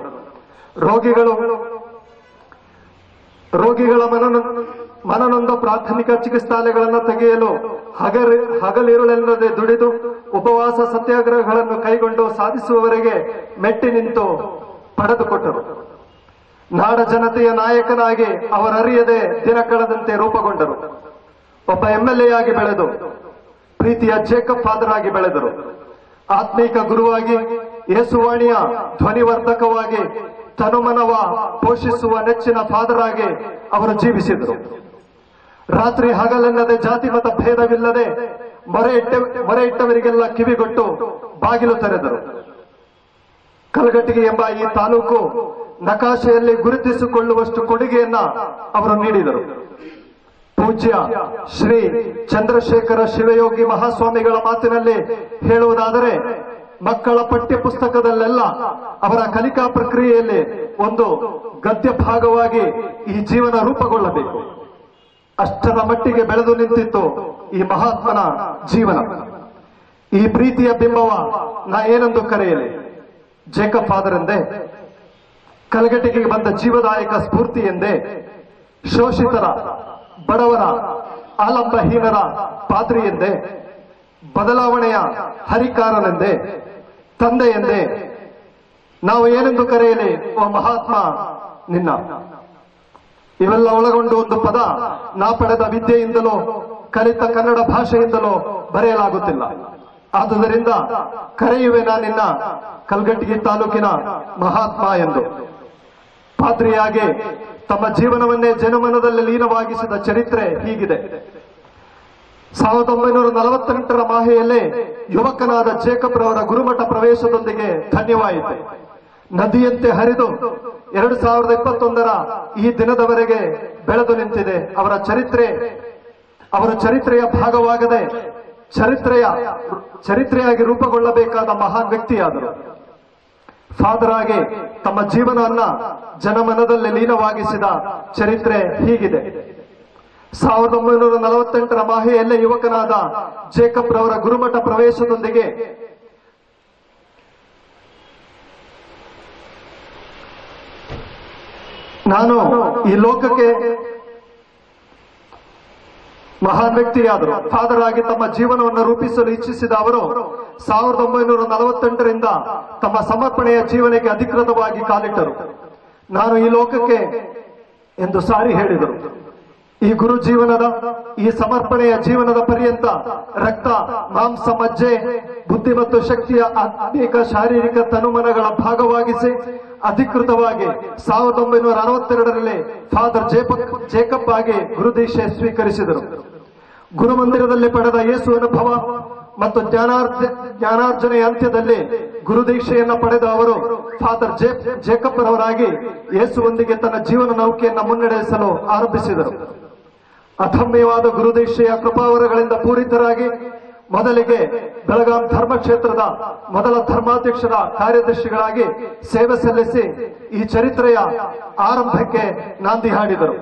ರೋಗಿಗಳ ಮನನೊಂದ ಪ್ರಾಥಮಿಕ ಚಿಕಿತ್ಸಾಲಯಗಳನ್ನು ತೆಗೆಯಲು ಹಗಲಿರುಳೆನ್ನದೆ ದುಡಿದು ಉಪವಾಸ ಸತ್ಯಾಗ್ರಹಗಳನ್ನು ಕೈಗೊಂಡು ಸಾಧಿಸುವವರೆಗೆ ಮೆಟ್ಟಿ ನಿಂತು ಪಡೆದುಕೊಟ್ಟರು. ನಾಡ ಜನತೆಯ ನಾಯಕನಾಗಿ ಅವರರಿಯದೆ ದಿನ ಕಳೆದಂತೆ ರೂಪುಗೊಂಡರು. ಒಬ್ಬ MLA ಆಗಿ ಬೆಳೆದು ಪ್ರೀತಿಯ ಜೇಕಬ್ ಫಾದರ್ ಆಗಿ ಬೆಳೆದರು. ಆತ್ಮೀಕ ಗುರುವಾಗಿ, ಯೇಸುವಾಣಿಯ ಧ್ವನಿವರ್ಧಕವಾಗಿ, ತನುಮನವ ಪೋಷಿಸುವ ನೆಚ್ಚಿನ ಫಾದರ್ ಆಗಿ ಅವರು ಜೀವಿಸಿದರು. ರಾತ್ರಿ ಹಗಲೆನ್ನದೆ ಜಾತಿ ಮತ ಭೇದವಿಲ್ಲದೆ ಮೊರೆ ಇಟ್ಟವರಿಗೆಲ್ಲ ಕಿವಿಗೊಟ್ಟು ಬಾಗಿಲು ತೆರೆದರು. ಕಲಘಟಗಿ ಎಂಬ ಈ ತಾಲೂಕು ನಕಾಶೆಯಲ್ಲಿ ಗುರುತಿಸಿಕೊಳ್ಳುವಷ್ಟು ಕೊಡುಗೆಯನ್ನ ಅವರು ನೀಡಿದರು. ಪೂಜ್ಯ ಶ್ರೀ ಚಂದ್ರಶೇಖರ ಶಿವಯೋಗಿ ಮಹಾಸ್ವಾಮಿಗಳ ಮಾತಿನಲ್ಲಿ ಹೇಳುವುದಾದರೆ, ಮಕ್ಕಳ ಪಠ್ಯ ಪುಸ್ತಕದಲ್ಲೆಲ್ಲ ಅವರ ಕಲಿಕಾ ಪ್ರಕ್ರಿಯೆಯಲ್ಲಿ ಒಂದು ಗದ್ಯ ಭಾಗವಾಗಿ ಈ ಜೀವನ ರೂಪುಗೊಳ್ಳಬೇಕು. ಅಷ್ಟರ ಮಟ್ಟಿಗೆ ಬೆಳೆದು ನಿಂತಿತ್ತು ಈ ಮಹಾತ್ಮನ ಜೀವನ. ಈ ಪ್ರೀತಿಯ ಬಿಂಬವ ನಾ ಏನೆಂದು ಕರೆಯಲಿ? ಜೇಕಬ್ ಫಾದರ್ ಎಂದೇ, ಕಲಘಟಗಿಗೆ ಬಂದ ಜೀವದಾಯಕ ಸ್ಫೂರ್ತಿ ಎಂದೇ, ಶೋಷಿತರ, ಬಡವರ, ಆಲಂಬಹೀನರ ಪಾದ್ರಿ ಎಂದೇ, ಬದಲಾವಣೆಯ ಹರಿಕಾರನೆಂದೇ, ತಂದೆ ಎಂದೇ, ನಾವು ಏನೆಂದು ಕರೆಯಲಿ ಓ ಮಹಾತ್ಮ ನಿನ್ನ? ಇವೆಲ್ಲ ಒಳಗೊಂಡು ಒಂದು ಪದ ನಾ ಪಡೆದ ವಿದ್ಯೆಯಿಂದಲೋ ಕಲಿತ ಕನ್ನಡ ಭಾಷೆಯಿಂದಲೋ ಬರೆಯಲಾಗುತ್ತಿಲ್ಲ. ಆದುದರಿಂದ ಕರೆಯುವೆ ನಾನಿನ್ನ ಕಲ್ಗಟ್ಟಗಿ ತಾಲೂಕಿನ ಮಹಾತ್ಮ ಎಂದು. ಪಾದ್ರಿಯಾಗಿ ತಮ್ಮ ಜೀವನವನ್ನೇ ಜನಮನದಲ್ಲಿ ಲೀನವಾಗಿಸಿದ ಚರಿತ್ರೆ ಹೀಗಿದೆ. 1948ರ ಮಾಹೆಯಲ್ಲೇ ಯುವಕನಾದ ಜೇಕಬ್ ರವರ ಗುರುಮಠ ಪ್ರವೇಶದೊಂದಿಗೆ ಧನ್ಯವಾಯಿತು. ನದಿಯಂತೆ ಹರಿದು 2021ರ ಈ ದಿನದವರೆಗೆ ಬೆಳೆದು ನಿಂತಿದೆ. ಅವರ ಚರಿತ್ರೆಯ ಭಾಗವಾಗದೆ ಚರಿತ್ರೆಯಾಗಿ ರೂಪುಗೊಳ್ಳಬೇಕಾದ ಮಹಾನ್ ವ್ಯಕ್ತಿಯಾದರು. ಫಾದರ್ ಆಗಿ ತಮ್ಮ ಜೀವನವನ್ನ ಜನಮನದಲ್ಲಿ ಲೀನವಾಗಿಸಿದ ಚರಿತ್ರೆ ಹೀಗಿದೆ. 1948ರ ಮಾಹೆಯಲ್ಲೇ ಯುವಕನಾದ ಜೇಕಬ್ ರವರ ಗುರುಮಠ ಪ್ರವೇಶದೊಂದಿಗೆ ನಾನು ಈ ಲೋಕಕ್ಕೆ ಮಹಾನ್ ವ್ಯಕ್ತಿಯಾದರು. ಫಾದರ್ ಆಗಿ ತಮ್ಮ ಜೀವನವನ್ನು ರೂಪಿಸಲು ಇಚ್ಛಿಸಿದ ಅವರು 1948ರಿಂದ ತಮ್ಮ ಸಮರ್ಪಣೆಯ ಜೀವನಕ್ಕೆ ಅಧಿಕೃತವಾಗಿ ಕಾಲಿಟ್ಟರು. ನಾನು ಈ ಲೋಕಕ್ಕೆ ಎಂದು ಸಾರಿ ಹೇಳಿದರು. ಈ ಗುರು ಜೀವನದ, ಈ ಸಮರ್ಪಣೆಯ ಜೀವನದ ಪರ್ಯಂತ ರಕ್ತ, ಮಾಂಸ, ಮಜ್ಜೆ, ಬುದ್ಧಿ ಮತ್ತು ಶಕ್ತಿಯ ಅನೇಕ ಶಾರೀರಿಕ ತನುಮನಗಳ ಭಾಗವಾಗಿಸಿ ಅಧಿಕೃತವಾಗಿ 1962ರಲ್ಲಿ ಫಾದರ್ ಜೇಕಬ್ ಆಗಿ ಗುರುದೀಕ್ಷೆ ಸ್ವೀಕರಿಸಿದರು. ಗುರುಮಂದಿರದಲ್ಲಿ ಪಡೆದ ಯೇಸು ಅನುಭವ ಮತ್ತು ಜ್ಞಾನಾರ್ಜನೆಯ ಅಂತ್ಯದಲ್ಲಿ ಗುರುದೀಕ್ಷೆಯನ್ನ ಪಡೆದ ಅವರು ಫಾದರ್ ಜೇಕಬ್ ರವರಾಗಿ ಯೇಸುವೊಂದಿಗೆ ತನ್ನ ಜೀವನ ನೌಕೆಯನ್ನ ಮುನ್ನಡೆಸಲು ಆರಂಭಿಸಿದರು. ಅಧಮ್ಯವಾದ ಗುರುದೀಕ್ಷೆಯ ಕೃಪಾವರಗಳಿಂದ ಪೂರಿತರಾಗಿ ಮೊದಲಿಗೆ ಬೆಳಗಾಂ ಧರ್ಮಕ್ಷೇತ್ರದ ಮೊದಲ ಧರ್ಮಾಧ್ಯಕ್ಷರ ಕಾರ್ಯದರ್ಶಿಗಳಾಗಿ ಸೇವೆ ಸಲ್ಲಿಸಿ ಈ ಚರಿತ್ರೆಯ ಆರಂಭಕ್ಕೆ ನಾಂದಿ ಹಾಡಿದರು.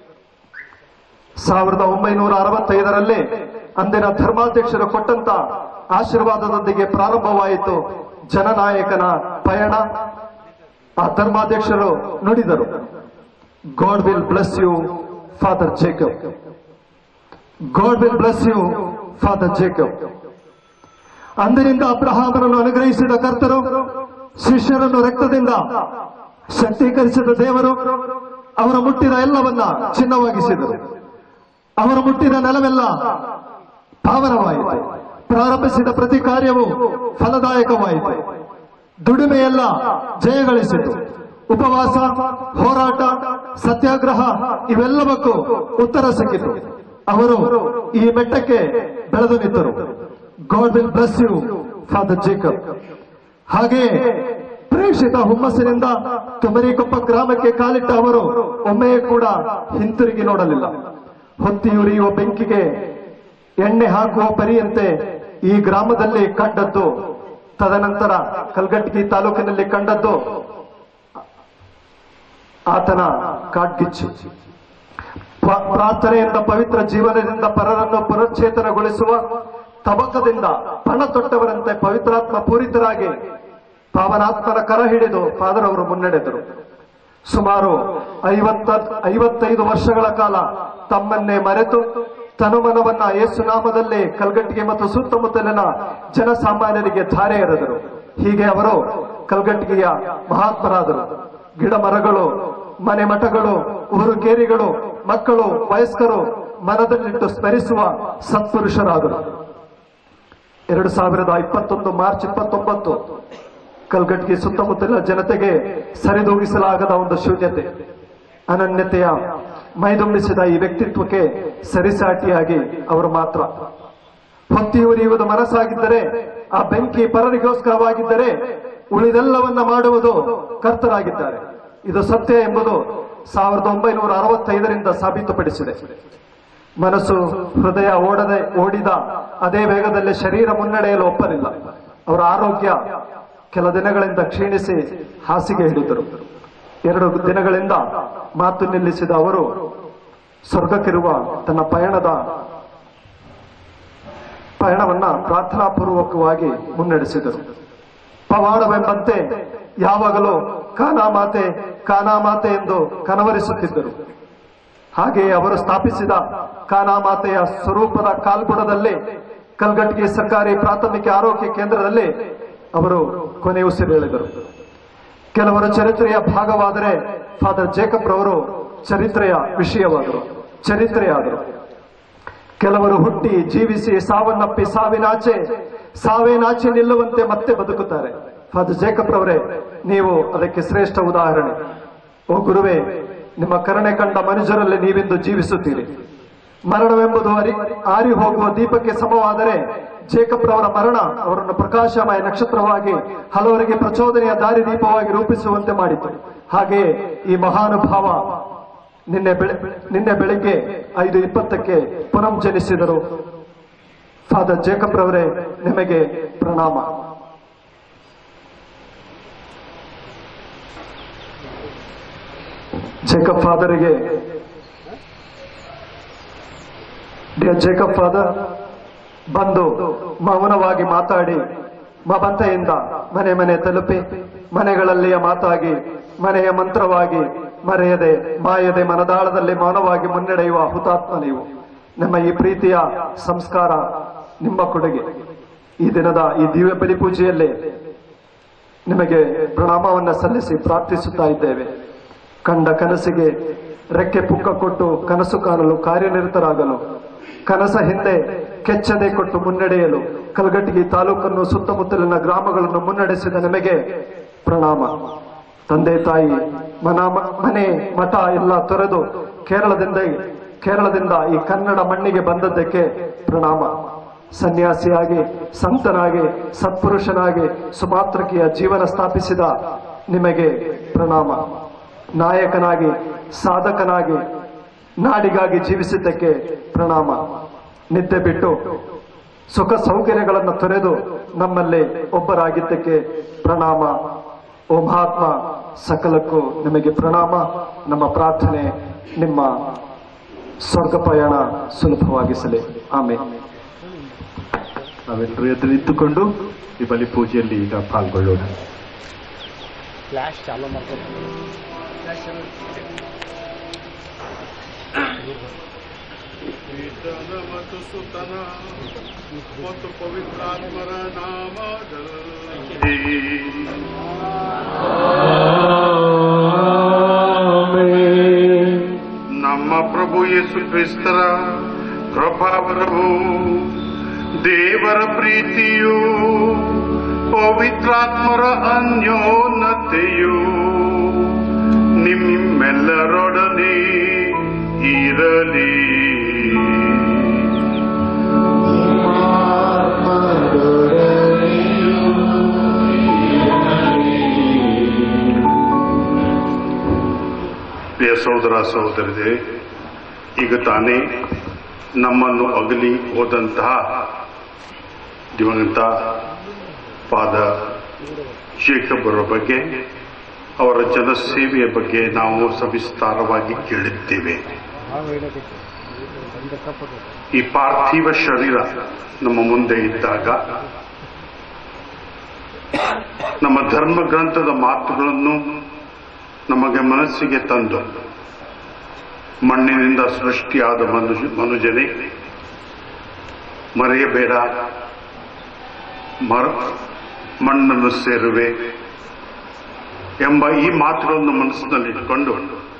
1965ರಲ್ಲಿ ಅಂದಿನ ಧರ್ಮಾಧ್ಯಕ್ಷರು ಕೊಟ್ಟಂತ ಆಶೀರ್ವಾದದೊಂದಿಗೆ ಪ್ರಾರಂಭವಾಯಿತು ಜನನಾಯಕನ ಪಯಣ. ಆ ಧರ್ಮಾಧ್ಯಕ್ಷರು ನುಡಿದರು, God will bless you father Jacob, God will bless you father Jacob. ಅಂದಿನಿಂದ ಅಬ್ರಹಾಮನನ್ನು ಅನುಗ್ರಹಿಸಿದ ಕರ್ತರು, ಶಿಷ್ಯರನ್ನು ರಕ್ತದಿಂದ ಶಕ್ತೀಕರಿಸಿದ ದೇವರು ಅವರ ಮುಟ್ಟಿದ ಎಲ್ಲವನ್ನ ಚಿನ್ನವಾಗಿಸಿದರು. ಅವರು ಮುಟ್ಟಿದ ನೆಲವೆಲ್ಲ ಪಾವನವಾಯಿತು. ಪ್ರಾರಂಭಿಸಿದ ಪ್ರತಿ ಕಾರ್ಯವು ಫಲದಾಯಕವಾಯಿತು. ದುಡಿಮೆಯೆಲ್ಲ ಜಯಗಳಿಸಿತು. ಉಪವಾಸ, ಹೋರಾಟ, ಸತ್ಯಾಗ್ರಹ ಇವೆಲ್ಲವಕ್ಕೂ ಉತ್ತರ ಸಿಕ್ಕಿತು. ಅವರು ಈ ಮೆಟ್ಟಕ್ಕೆ ಬೆಳೆದು ನಿಂತರು. God will bless you father Jacob. ಹಾಗೆ ಪ್ರೇಕ್ಷಿತ ಹುಮ್ಮಸ್ಸಿನಿಂದ ತುಮರಿಕೊಪ್ಪ ಗ್ರಾಮಕ್ಕೆ ಕಾಲಿಟ್ಟ ಅವರು ಒಮ್ಮೆಯೂ ಕೂಡ ಹಿಂತಿರುಗಿ ನೋಡಲಿಲ್ಲ. ಹೊತ್ತಿಯುರಿಯುವ ಬೆಂಕಿಗೆ ಎಣ್ಣೆ ಹಾಕುವ ಪರಿಯಂತೆ ಈ ಗ್ರಾಮದಲ್ಲಿ ಕಂಡದ್ದು, ತದನಂತರ ಕಲ್ಗಟ್ಗಿ ತಾಲೂಕಿನಲ್ಲಿ ಕಂಡದ್ದು ಆತನ ಕಾಡ್ಗಿಚ್ಚು. ಪ್ರಾರ್ಥನೆಯಿಂದ, ಪವಿತ್ರ ಜೀವನದಿಂದ ಪರರನ್ನು ಪುನಶ್ಚೇತನಗೊಳಿಸುವ ತಬಕದಿಂದ ಪಣ ತೊಟ್ಟವರಂತೆ ಪವಿತ್ರಾತ್ಮ ಪೂರಿತರಾಗಿ ಪಾವನಾತ್ಮನ ಕರ ಹಿಡಿದು ಫಾದರ್ ಅವರು ಮುನ್ನಡೆದರು. ಸುಮಾರು 55 ವರ್ಷಗಳ ಕಾಲ ತಮ್ಮನ್ನೇ ಮರೆತು ತನುಮನವನ್ನ ಯೇಸುನಾಮದಲ್ಲಿ ಕಲ್ಗಟ್ಟಿಗೆ ಮತ್ತು ಸುತ್ತಮುತ್ತಲಿನ ಜನಸಾಮಾನ್ಯರಿಗೆ ಧಾರೆ ಎರೆದರು. ಹೀಗೆ ಅವರು ಕಲ್ಗಟ್ಟಿಗೆಯ ಮಹಾತ್ಮರಾದರು. ಗಿಡ ಮರಗಳು, ಮನೆ ಮಠಗಳು, ಊರು ಕೇರಿಗಳು, ಮಕ್ಕಳು, ವಯಸ್ಕರು ಮನದಲ್ಲಿಟ್ಟು ಸ್ಮರಿಸುವ ಸತ್ಪುರುಷರಾದರು. 2021 ಮಾರ್ಚ್ 29 ಕಲ್ಗಟ್ಗಿ ಸುತ್ತಮುತ್ತಲಿನ ಜನತೆಗೆ ಸರಿದೂಗಿಸಲಾಗದ ಒಂದು ಶೂನ್ಯತೆ, ಅನನ್ಯತೆಯ ಮೈದುಂಬಿಸಿದ ಈ ವ್ಯಕ್ತಿತ್ವಕ್ಕೆ ಸರಿಸಾಟಿಯಾಗಿ ಅವರು ಮಾತ್ರ. ಹೊತ್ತಿಯುರಿಯುವುದು ಮನಸ್ಸಾಗಿದ್ದರೆ, ಆ ಬೆಂಕಿ ಪರರಿಗೋಸ್ಕರವಾಗಿದ್ದರೆ, ಉಳಿದೆಲ್ಲವನ್ನ ಮಾಡುವುದು ಕರ್ತರಾಗಿದ್ದಾರೆ. ಇದು ಸತ್ಯ ಎಂಬುದು 1965ರಿಂದ ಸಾಬೀತುಪಡಿಸಿದೆ. ಮನಸ್ಸು, ಹೃದಯ ಓಡಿದ ಅದೇ ವೇಗದಲ್ಲಿ ಶರೀರ ಮುನ್ನಡೆಯಲು ಒಪ್ಪಲಿಲ್ಲ. ಅವರ ಆರೋಗ್ಯ ಕೆಲ ದಿನಗಳಿಂದ ಕ್ಷೀಣಿಸಿ ಹಾಸಿಗೆ ಹಿಡಿದರು. 2 ದಿನಗಳಿಂದ ಮಾತು ನಿಲ್ಲಿಸಿದ ಅವರು ಸ್ವರ್ಗಕ್ಕಿರುವ ತನ್ನ ಪಯಣವನ್ನ ಪ್ರಾರ್ಥನಾಪೂರ್ವಕವಾಗಿ ಮುನ್ನಡೆಸಿದರು. ಪವಾಡವೆಂಬಂತೆ ಯಾವಾಗಲೂ ಕಾನಾಮಾತೆ ಕಾನಾಮಾತೆ ಎಂದು ಕನವರಿಸುತ್ತಿದ್ದರು. ಹಾಗೆಯೇ ಅವರು ಸ್ಥಾಪಿಸಿದ ಕಾನಾಮಾತೆಯ ಸ್ವರೂಪದ ಕಾಲ್ಬುಡದಲ್ಲಿ ಕಲ್ಗಟ್ಗಿ ಸರ್ಕಾರಿ ಪ್ರಾಥಮಿಕ ಆರೋಗ್ಯ ಕೇಂದ್ರದಲ್ಲಿ ಅವರು ಕೊನೆಯುಸಿರೆಳೆದರು. ಕೆಲವರು ಚರಿತ್ರೆಯ ಭಾಗವಾದರೆ ಫಾದರ್ ಜೇಕಬ್ ರವರು ಚರಿತ್ರೆಯ ವಿಷಯವಾದರು, ಚರಿತ್ರೆಯಾದರು. ಕೆಲವರು ಹುಟ್ಟಿ ಜೀವಿಸಿ ಸಾವನ್ನಪ್ಪಿ ಸಾವೇನಾಚೆ ನಿಲ್ಲುವಂತೆ ಮತ್ತೆ ಬದುಕುತ್ತಾರೆ. ಫಾದರ್ ಜೇಕಬ್ ರವರೇ, ನೀವು ಅದಕ್ಕೆ ಶ್ರೇಷ್ಠ ಉದಾಹರಣೆ. ಓ ಗುರುವೇ, ನಿಮ್ಮ ಕರುಣೆ ಕಂಡ ಮನುಷ್ಯರಲ್ಲಿ ನೀವಿಂದು ಜೀವಿಸುತ್ತೀರಿ. ಮರಣವೆಂಬುದು ಆರಿ ಹೋಗುವ ದೀಪಕ್ಕೆ ಸಮವಾದರೆ ಜೇಕಬ್ ರವರ ಮರಣ ಅವರನ್ನು ಪ್ರಕಾಶಮಯ ನಕ್ಷತ್ರವಾಗಿ ಹಲವರಿಗೆ ಪ್ರಚೋದನೆಯ ದಾರಿದೀಪವಾಗಿ ರೂಪಿಸುವಂತೆ ಮಾಡಿತು. ಹಾಗೆಯೇ ಈ ಮಹಾನುಭಾವ ನಿನ್ನೆ ಬೆಳಿಗ್ಗೆ 5:20ಕ್ಕೆ ಪುನಃ ಜನಿಸಿದರು. ಫಾದರ್ ಜೇಕಬ್ ರವರೇ, ನಿಮಗೆ ಪ್ರಣಾಮ. ಜೇಕಬ್ ಫಾದರಿಗೆ, ಜೇಕಬ್ ಫಾದರ್ ಬಂದು ಮೌನವಾಗಿ ಮಾತಾಡಿ ಮಮತೆಯಿಂದ ಮನೆ ಮನೆ ತಲುಪಿ ಮನೆಗಳಲ್ಲಿಯ ಮಾತಾಗಿ ಮನೆಯ ಮಂತ್ರವಾಗಿ ಮಾಯದೆ ಮನದಾಳದಲ್ಲಿ ಮೌನವಾಗಿ ಮುನ್ನಡೆಯುವ ಹುತಾತ್ಮ ನೀವು. ನಮ್ಮ ಈ ಪ್ರೀತಿಯ ಸಂಸ್ಕಾರ ನಿಮ್ಮ ಕೊಡುಗೆ. ಈ ದಿನದ ಈ ದಿವ್ಯ ಬಲಿಪೂಜೆಯಲ್ಲಿ ನಿಮಗೆ ಪ್ರಣಾಮವನ್ನು ಸಲ್ಲಿಸಿ ಪ್ರಾರ್ಥಿಸುತ್ತಾ ಇದ್ದೇವೆ. ಕಂಡ ಕನಸಿಗೆ ರೆಕ್ಕೆ ಪುಕ್ಕ ಕೊಟ್ಟು ಕನಸು ಕಾಣಲು ಕಾರ್ಯನಿರತರಾಗಲು, ಕನಸ ಹಿಂದೆ ಕೆಚ್ಚದೆ ಕೊಟ್ಟು ಮುನ್ನಡೆಯಲು, ಕಲ್ಗಟ್ಟಗಿ ತಾಲೂಕನ್ನು ಸುತ್ತಮುತ್ತಲಿನ ಗ್ರಾಮಗಳನ್ನು ಮುನ್ನಡೆಸಿದ ನಿಮಗೆ ಪ್ರಣಾಮ. ತಂದೆ ತಾಯಿ ಮನೆ ಮಠ ಎಲ್ಲ ತೊರೆದು ಕೇರಳದಿಂದ ಈ ಕನ್ನಡ ಮಣ್ಣಿಗೆ ಬಂದದ್ದಕ್ಕೆ ಪ್ರಣಾಮ. ಸನ್ಯಾಸಿಯಾಗಿ, ಸಂತನಾಗಿ, ಸತ್ಪುರುಷನಾಗಿ ಸುಮಾತ್ರಕಿಯ ಜೀವನ ಸ್ಥಾಪಿಸಿದ ನಿಮಗೆ ಪ್ರಣಾಮ. ನಾಯಕನಾಗಿ, ಸಾಧಕನಾಗಿ, ನಾಡಿಗಾಗಿ ಜೀವಿಸಿದ್ದಕ್ಕೆ ಪ್ರಣಾಮ. ನಿದ್ದೆ ಬಿಟ್ಟು ಸುಖ ಸೌಕರ್ಯಗಳನ್ನು ತೊರೆದು ನಮ್ಮಲ್ಲಿ ಒಬ್ಬರಾಗಿದ್ದಕ್ಕೆ ಪ್ರಣಾಮ. ಓ ಮಹಾತ್ಮ, ಸಕಲಕ್ಕೂ ನಿಮಗೆ ಪ್ರಣಾಮ. ನಮ್ಮ ಪ್ರಾರ್ಥನೆ ನಿಮ್ಮ ಸ್ವರ್ಗ ಪಯಣ ಸುಲಭವಾಗಿಸಲಿ. ಆಮೇಲೆ ನಾವೆಲ್ಲರೂ ಎದ್ದು ನಿಂತುಕೊಂಡು ಈ ಬಲಿ ಪೂಜೆಯಲ್ಲಿ ಈಗ ಪಾಲ್ಗೊಳ್ಳೋಣ. ಮತ್ತು ಸುತನ ಮತ್ತು ಪವಿತ್ರಾತ್ಮರ ನಾಮದಲ್ಲಿ ನಮ್ಮ ಪ್ರಭು ಯೇಸು ಕ್ರಿಸ್ತರ ಕೃಪಾವರವು, ದೇವರ ಪ್ರೀತಿಯು, ಪವಿತ್ರಾತ್ಮರ ಅನ್ಯೋನ್ಯತೆಯು ನಿಮ್ಮೆಲ್ಲರೊಡನೆ ಇರಲಿ. ಪ್ರಿಯ ಸಹೋದರ ಸಹೋದರಿಯರೇ, ಈಗ ತಾನೇ ನಮ್ಮನ್ನು ಅಗಲಿ ಹೋದಂತಹ ದಿವಂಗತ ಫಾದರ್ ಜೇಕಬ್ ಅವರ ಬಗ್ಗೆ, ಅವರ ಜನಸೇವೆಯ ಬಗ್ಗೆ ನಾವು ಸವಿಸ್ತಾರವಾಗಿ ಕೇಳಿದ್ದೇವೆ. ಈ ಪಾರ್ಥಿವ ಶರೀರ ನಮ್ಮ ಮುಂದೆ ಇದ್ದಾಗ ನಮ್ಮ ಧರ್ಮ ಗ್ರಂಥದ ಮಾತುಗಳನ್ನು ನಮಗೆ ಮನಸ್ಸಿಗೆ ತಂದು, ಮಣ್ಣಿನಿಂದ ಸೃಷ್ಟಿಯಾದ ಮನುಜನೇ ಮರೆಯಬೇಡ, ಮಣ್ಣನ್ನು ಸೇರುವೆ ಎಂಬ ಈ ಮಾತುಗಳನ್ನು ಮನಸ್ಸಿನಲ್ಲಿಟ್ಟುಕೊಂಡು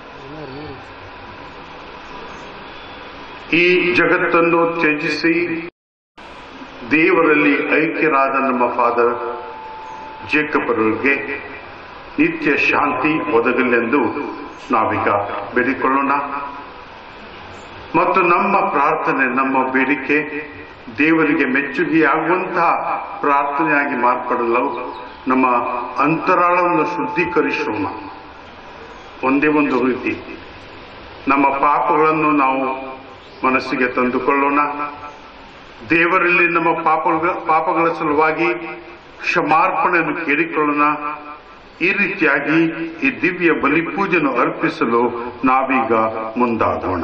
ಈ ಜಗತ್ತನ್ನು ತ್ಯಜಿಸಿ ದೇವರಲ್ಲಿ ಐಕ್ಯರಾದ ನಮ್ಮ ಫಾದರ್ ಜೇಕಬ್ ಅವರಿಗೆ ನಿತ್ಯ ಶಾಂತಿ ಒದಗಲೆಂದು ನಾವೀಗ ಬೇಡಿಕೊಳ್ಳೋಣ. ಮತ್ತು ನಮ್ಮ ಪ್ರಾರ್ಥನೆ, ನಮ್ಮ ಬೇಡಿಕೆ ದೇವರಿಗೆ ಮೆಚ್ಚುಗೆಯಾಗುವಂತಹ ಪ್ರಾರ್ಥನೆಯಾಗಿ ಮಾರ್ಪಡಲು ನಮ್ಮ ಅಂತರಾಳವನ್ನು ಶುದ್ಧೀಕರಿಸೋಣ. ಒಂದೇ ಒಂದು ರೀತಿ ನಮ್ಮ ಪಾಪಗಳನ್ನು ನಾವು ಮನಸ್ಸಿಗೆ ತಂದುಕೊಳ್ಳೋಣ. ದೇವರಲ್ಲಿ ನಮ್ಮ ಪಾಪಗಳ ಸಲುವಾಗಿ ಕ್ಷಮಾರ್ಪಣೆಯನ್ನು ಕೇಳಿಕೊಳ್ಳೋಣ. ಈ ರೀತಿಯಾಗಿ ಈ ದಿವ್ಯ ಬಲಿಪೂಜೆಯನ್ನು ಅರ್ಪಿಸಲು ನಾವೀಗ ಮುಂದಾಗೋಣ.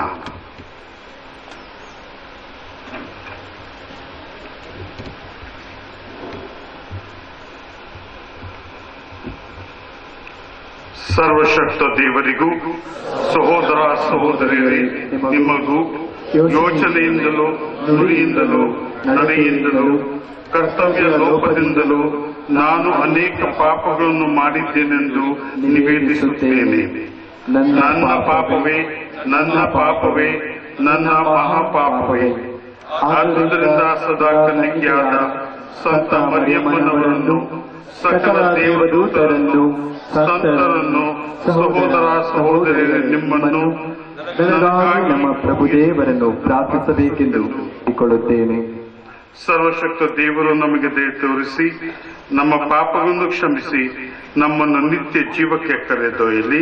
ಸರ್ವಶಕ್ತ ದೇವರಿಗೂ ಸಹೋದರ ಸಹೋದರಿಯರೇ ನಿಮಗೂ ಯೋಚನೆಯಿಂದಲೂ ನುಡಿಯಿಂದಲೂ ನಡೆಯಿಂದಲೂ ಕರ್ತವ್ಯ ಲೋಪದಿಂದಲೂ ನಾನು ಅನೇಕ ಪಾಪಗಳನ್ನು ಮಾಡಿದ್ದೇನೆಂದು ನಿವೇದಿಸುತ್ತೇನೆ. ನನ್ನ ಪಾಪವೇ, ನನ್ನ ಪಾಪವೇ, ನನ್ನ ಮಹಾಪಾಪವೇ. ಆದುದರಿಂದ ಸದಾ ಕನ್ನಿಕೆಯಾದ ಸಂತ ಮರಿಯಮ್ಮನವರನ್ನು, ಸಕಲ ದೇವದೂತರನ್ನು, ಸಂತರನ್ನು, ಸಹೋದರ ಸಹೋದರಿಯರೇ ನಿಮ್ಮನ್ನು ನನಗಾಗಿ ನಮ್ಮ ಪ್ರಭುದೇವರನ್ನು ಪ್ರಾರ್ಥಿಸಬೇಕೆಂದು ಹೇಳಿಕೊಳ್ಳುತ್ತೇನೆ. ಸರ್ವಶಕ್ತ ದೇವರು ನಮಗೆ ದಯೆ ತೋರಿಸಿ ನಮ್ಮ ಪಾಪಗಳನ್ನು ಕ್ಷಮಿಸಿ ನಮ್ಮನ್ನು ನಿತ್ಯ ಜೀವಕ್ಕೆ ಕರೆದೊಯ್ಯಲಿ.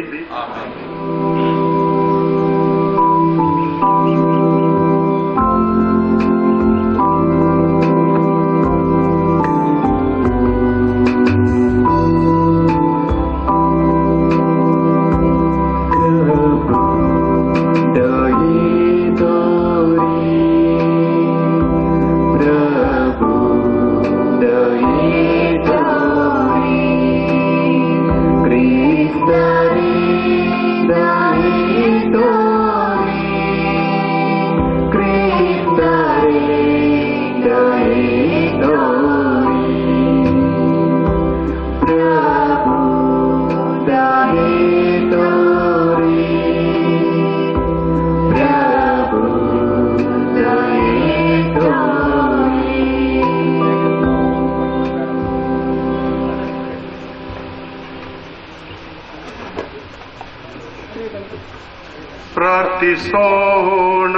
ಪ್ರಾರ್ಥಿಸೋಣ.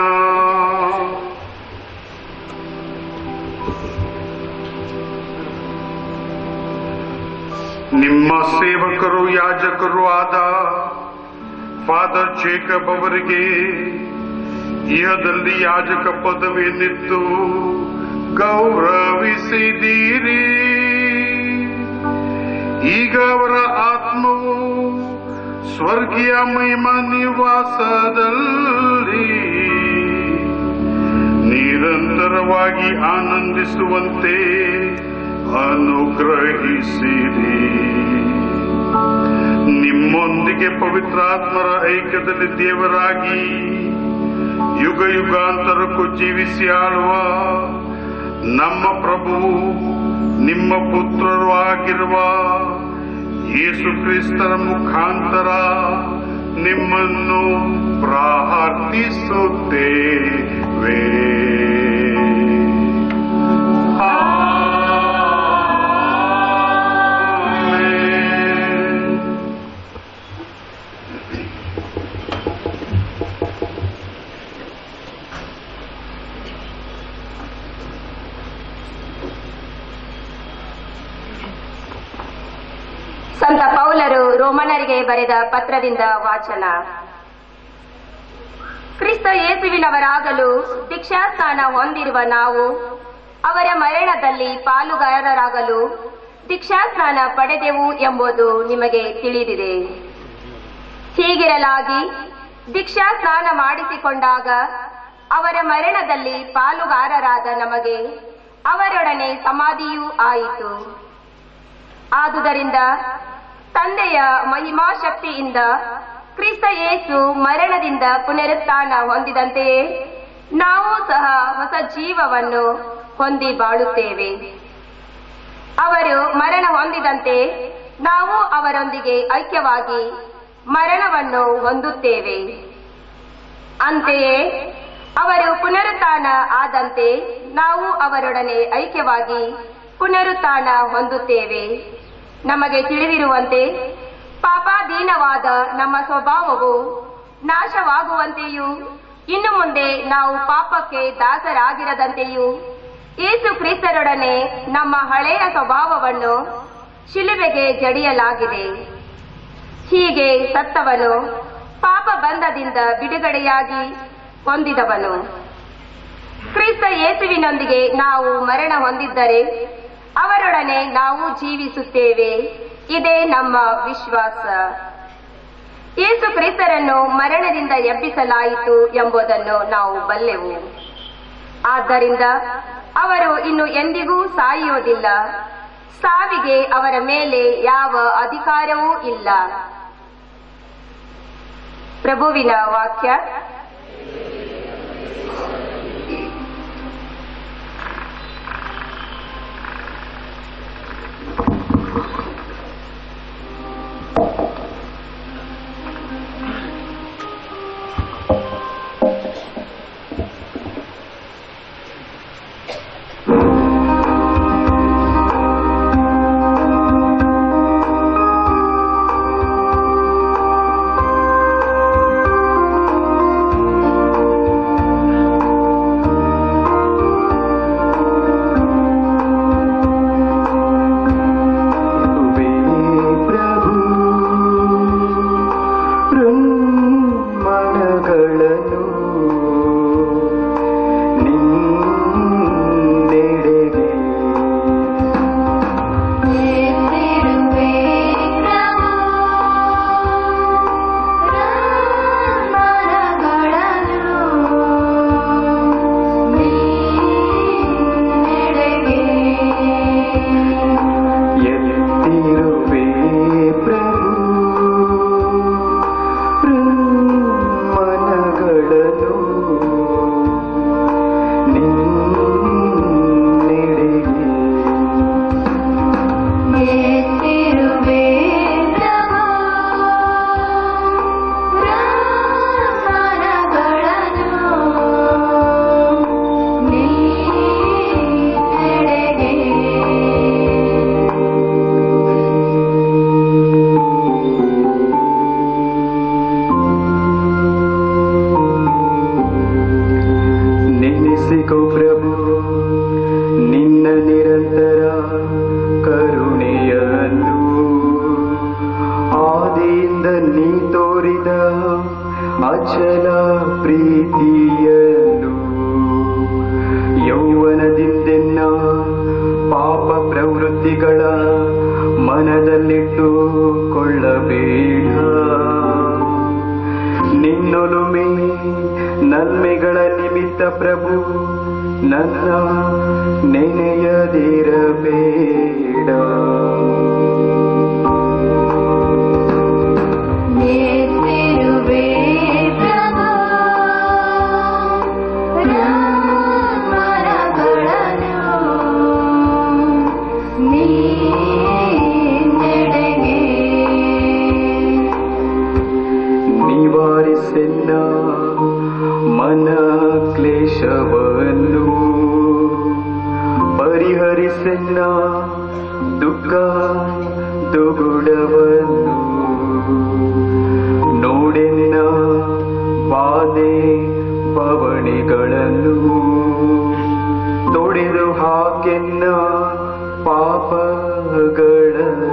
ನಿಮ್ಮ ಸೇವಕರು ಯಾಜಕರು ಆದ ಫಾದರ್ ಜೇಕಬ್ ಅವರಿಗೆ ಇಹದಲ್ಲಿ ಯಾಜಕ ಪದವಿಯನ್ನಿತ್ತು ಗೌರವಿಸಿದ್ದೀರಿ. ಈಗ ಅವರ ಆತ್ಮವು ಸ್ವರ್ಗೀಯ ಮಹಿಮಾ ನಿವಾಸದಲ್ಲಿ ನಿರಂತರವಾಗಿ ಆನಂದಿಸುವಂತೆ ಅನುಗ್ರಹಿಸಿರಿ. ನಿಮ್ಮೊಂದಿಗೆ ಪವಿತ್ರಾತ್ಮರ ಐಕ್ಯದಲ್ಲಿ ದೇವರಾಗಿ ಯುಗ ಯುಗಾಂತರಕ್ಕೂ ಜೀವಿಸಿ ಆಳುವ ನಮ್ಮ ಪ್ರಭುವು ನಿಮ್ಮ ಪುತ್ರರು ಆಗಿರುವ ಯೇಸು ಕ್ರಿಸ್ತರ ಮುಖಾಂತರ ನಿಮ್ಮನ್ನು ಪ್ರಾರ್ಥಿಸುತ್ತೇವೆ. ಸಂತ ಪೌಲರು ರೋಮನರಿಗೆ ಬರೆದ ಪತ್ರದಿಂದ ವಾಚನ. ಕ್ರಿಸ್ತ ಯೇಸುವಿನವರಾಗಲು ದೀಕ್ಷಾಸ್ನಾನ ಹೊಂದಿರುವ ನಾವು ಅವರ ಮರಣದಲ್ಲಿ ಪಾಲುಗಾರರಾಗಲು ದೀಕ್ಷಾಸ್ನಾನ ಪಡೆದೆವು ಎಂಬುದು ನಿಮಗೆ ತಿಳಿದಿದೆ. ಹೀಗಿರಲಾಗಿ ದೀಕ್ಷಾಸ್ನಾನ ಮಾಡಿಸಿಕೊಂಡಾಗ ಅವರ ಮರಣದಲ್ಲಿ ಪಾಲುಗಾರರಾದ ನಮಗೆ ಅವರೊಡನೆ ಸಮಾಧಿಯೂ ಆಯಿತು. ಆದುದರಿಂದ ತಂದೆಯ ಮಹಿಮಾಶಕ್ತಿಯಿಂದ ಕ್ರಿಸ್ತ ಯೇಸು ಮರಣದಿಂದ ಪುನರುತ್ಥಾನ ಹೊಂದಿದಂತೆಯೇ ನಾವು ಸಹ ಹೊಸ ಜೀವವನ್ನು ಹೊಂದಿ ಬಾಳುತ್ತೇವೆ. ಅವರು ಮರಣ ಹೊಂದಿದಂತೆ ನಾವು ಅವರೊಂದಿಗೆ ಐಕ್ಯವಾಗಿ ಮರಣವನ್ನು ಹೊಂದುತ್ತೇವೆ. ಅಂತೆಯೇ ಅವರು ಪುನರುತ್ಥಾನ ಆದಂತೆ ನಾವು ಅವರೊಡನೆ ಐಕ್ಯವಾಗಿ ಪುನರುತ್ಥಾನ ಹೊಂದುತ್ತೇವೆ. ನಮಗೆ ತಿಳಿದಿರುವಂತೆ ಪಾಪಾಧೀನವಾದ ನಮ್ಮ ಸ್ವಭಾವವು ನಾಶವಾಗುವಂತೆಯೂ ಇನ್ನು ಮುಂದೆ ನಾವು ಪಾಪಕ್ಕೆ ದಾಸರಾಗಿರದಂತೆಯೂ ಯೇಸು ಕ್ರಿಸ್ತರೊಡನೆ ನಮ್ಮ ಹಳೆಯ ಸ್ವಭಾವವನ್ನು ಶಿಲುಬೆಗೆ ಜಡಿಯಲಾಗಿದೆ. ಹೀಗೆ ಸತ್ತವನು ಪಾಪ ಬಂಧದಿಂದ ಬಿಡುಗಡೆಯಾಗಿ ಹೊಂದಿದವನು. ಕ್ರಿಸ್ತ ಯೇಸುವಿನೊಂದಿಗೆ ನಾವು ಮರಣ ಹೊಂದಿದ್ದರೆ ಅವರೊಡನೆ ನಾವು ಜೀವಿಸುತ್ತೇವೆ. ಇದೇ ನಮ್ಮ ವಿಶ್ವಾಸ. ಯೇಸು ಕ್ರಿಸ್ತರನ್ನು ಮರಣದಿಂದ ಎಬ್ಬಿಸಲಾಯಿತು ಎಂಬುದನ್ನು ನಾವು ಬಲ್ಲೆವು. ಆದ್ದರಿಂದ ಅವರು ಇನ್ನು ಎಂದಿಗೂ ಸಾಯುವುದಿಲ್ಲ. ಸಾವಿಗೆ ಅವರ ಮೇಲೆ ಯಾವ ಅಧಿಕಾರವೂ ಇಲ್ಲ. ಪ್ರಭುವಿನ ವಾಕ್ಯ. ಅಚಲ ಪ್ರೀತಿಯನು ಯೌವನದಿಂದೆನ್ನ ಪಾಪ ಪ್ರವೃತ್ತಿಗಳ ಮನದಲ್ಲಿಟ್ಟುಕೊಳ್ಳಬೇಡ. ನಿನ್ನೊಲುಮೆ ನನ್ಮೆಗಳ ನಿಮಿತ್ತ ಪ್ರಭು ನನ್ನ ನೆನೆಯದಿರಬೇಡ. ನಿವಾರಿಸೆನ್ನ ಮನ ಕ್ಲೇಶವನ್ನು, ಪರಿಹರಿಸೆನ್ನ ದುಃಖ ದುಗುಡವನ್ನು. ನೋಡೆನ್ನ ಬಾಧೆ ಬವಣೆಗಳನ್ನು, ತೊಡೆದು ಹಾಕೆನ್ನ ಪಾಪಗಳನ್ನು.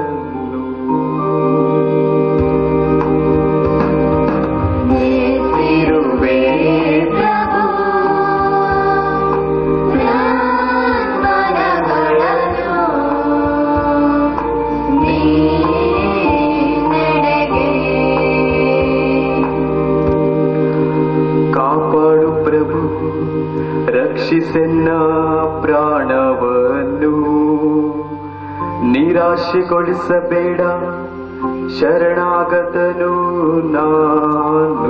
ಕಾಪಾಡು ಪ್ರಭು, ರಕ್ಷಿಸೆನ್ನ ಪ್ರಾಣವನ್ನು, ನಿರಾಶೆಗೊಳಿಸಬೇಡ ಶರಣಾಗತನು ನಾನು.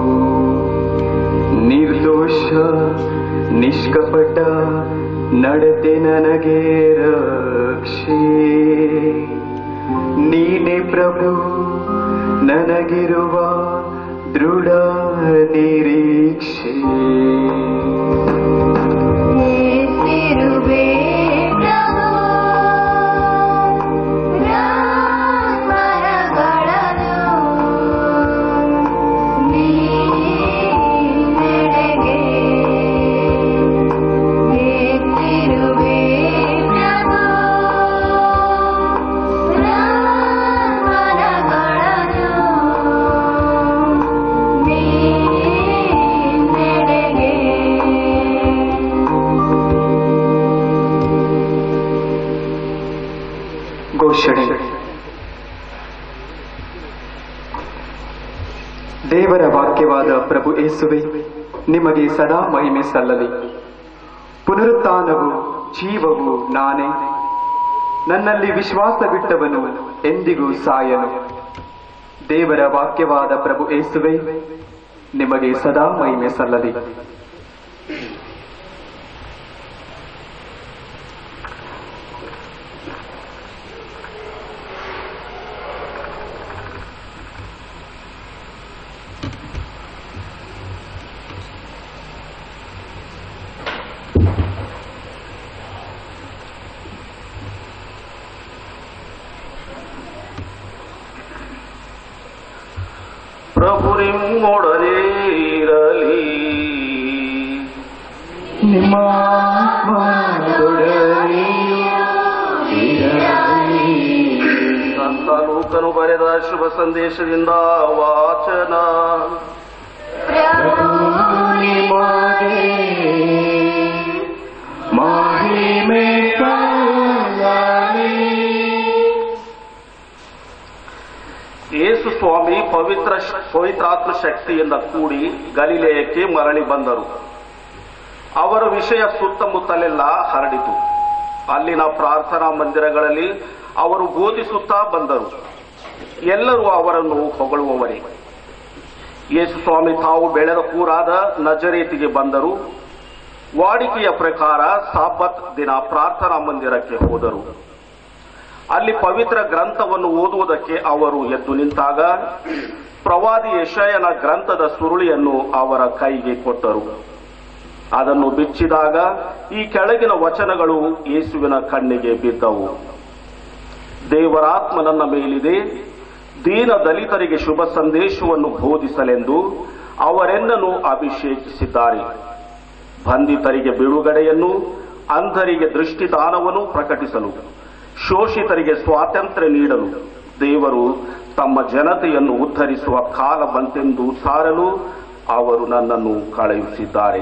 ನಿರ್ದೋಷ ನಿಷ್ಕಪಟ ನಡತೆ ನನಗೆ ರಕ್ಷೆ. ನೀನೇ ಪ್ರಭು ನನಗಿರುವ ದೃಢ ನಿರೀಕ್ಷೆ. ಘೋಷಣೆ. ದೇವರ ವಾಕ್ಯವಾದ ಪ್ರಭು ಯೇಸುವೆ, ನಿಮಗೆ ಸದಾ ಮಹಿಮೆ ಸಲ್ಲಲಿ. ಪುನರುತ್ಥಾನವು ಜೀವವು ನಾನೇ. ನನ್ನಲ್ಲಿ ವಿಶ್ವಾಸವಿಟ್ಟವನು ಎಂದಿಗೂ ಸಾಯನು. ದೇವರ ವಾಕ್ಯವಾದ ಪ್ರಭು ಯೇಸುವೆ, ನಿಮಗೆ ಸದಾ ಮಹಿಮೆ ಸಲ್ಲಲಿ. ಪ್ರಭು ನಿಮ್ಮೊಡನೆ ಇರಲಿ, ನಿಮ್ಮ ಆತ್ಮದೊಡನೆಯೂ ಇರಲಿ. ಸಂತ ಲೂಕನು ಬರೆದ ಶುಭ ಸಂದೇಶದಿಂದ ವಾಚನ. ಪ್ರಭು ನಿಮಗೆ ಮಹಿಮೆ ಸಲ್ಲಲಿ. ಯೇಸು ಸ್ವಾಮಿ ಪವಿತ್ರಾತ್ಮ ಶಕ್ತಿಯಿಂದ ಕೂಡಿ ಗಲಿಲೆಯಕ್ಕೆ ಮರಳಿ ಬಂದರು. ಅವರ ವಿಷಯ ಸುತ್ತಮುತ್ತಲೆಲ್ಲ ಹರಡಿತು. ಅಲ್ಲಿನ ಪ್ರಾರ್ಥನಾ ಮಂದಿರಗಳಲ್ಲಿ ಅವರು ಬೋಧಿಸುತ್ತಾ ಬಂದರು. ಎಲ್ಲರೂ ಅವರನ್ನು ಹೊಗಳುವವರೇ. ಯೇಸು ಸ್ವಾಮಿ ತಾವು ಬೆಳೆದ ಊರಾದ ನಜರೇತಿಗೆ ಬಂದರು. ವಾಡಿಕೆಯ ಪ್ರಕಾರ ಸಾಬತ್ ದಿನ ಪ್ರಾರ್ಥನಾ ಮಂದಿರಕ್ಕೆ ಹೋದರು. ಅಲ್ಲಿ ಪವಿತ್ರ ಗ್ರಂಥವನ್ನು ಓದುವುದಕ್ಕೆ ಅವರು ಎದ್ದು ನಿಂತಾಗ ಪ್ರವಾದಿ ಯೆಶಾಯನ ಗ್ರಂಥದ ಸುರುಳಿಯನ್ನು ಅವರ ಕೈಗೆ ಕೊಟ್ಟರು. ಅದನ್ನು ಬಿಚ್ಚಿದಾಗ ಈ ಕೆಳಗಿನ ವಚನಗಳು ಯೇಸುವಿನ ಕಣ್ಣಿಗೆ ಬಿದ್ದವು. ದೇವರಾತ್ಮ ನನ್ನ ಮೇಲಿದೆ, ದೀನ ದಲಿತರಿಗೆ ಶುಭ ಸಂದೇಶವನ್ನು ಬೋಧಿಸಲೆಂದು ಅವರೆನ್ನನ್ನು ಅಭಿಷೇಕಿಸಿದ್ದಾರೆ. ಬಂಧಿತರಿಗೆ ಬಿಡುಗಡೆಯನ್ನು, ಅಂಧರಿಗೆ ದೃಷ್ಟಿದಾನವನ್ನು ಪ್ರಕಟಿಸಲು, ಶೋಷಿತರಿಗೆ ಸ್ವಾತಂತ್ರ್ಯ ನೀಡಲು ದೇವರು ತಮ್ಮ ಜನತೆಯನ್ನು ಉದ್ಧರಿಸುವ ಕಾಲ ಬಂತೆಂದು ಸಾರಲು ಅವರು ನನ್ನನ್ನು ಕಳುಹಿಸಿದ್ದಾರೆ.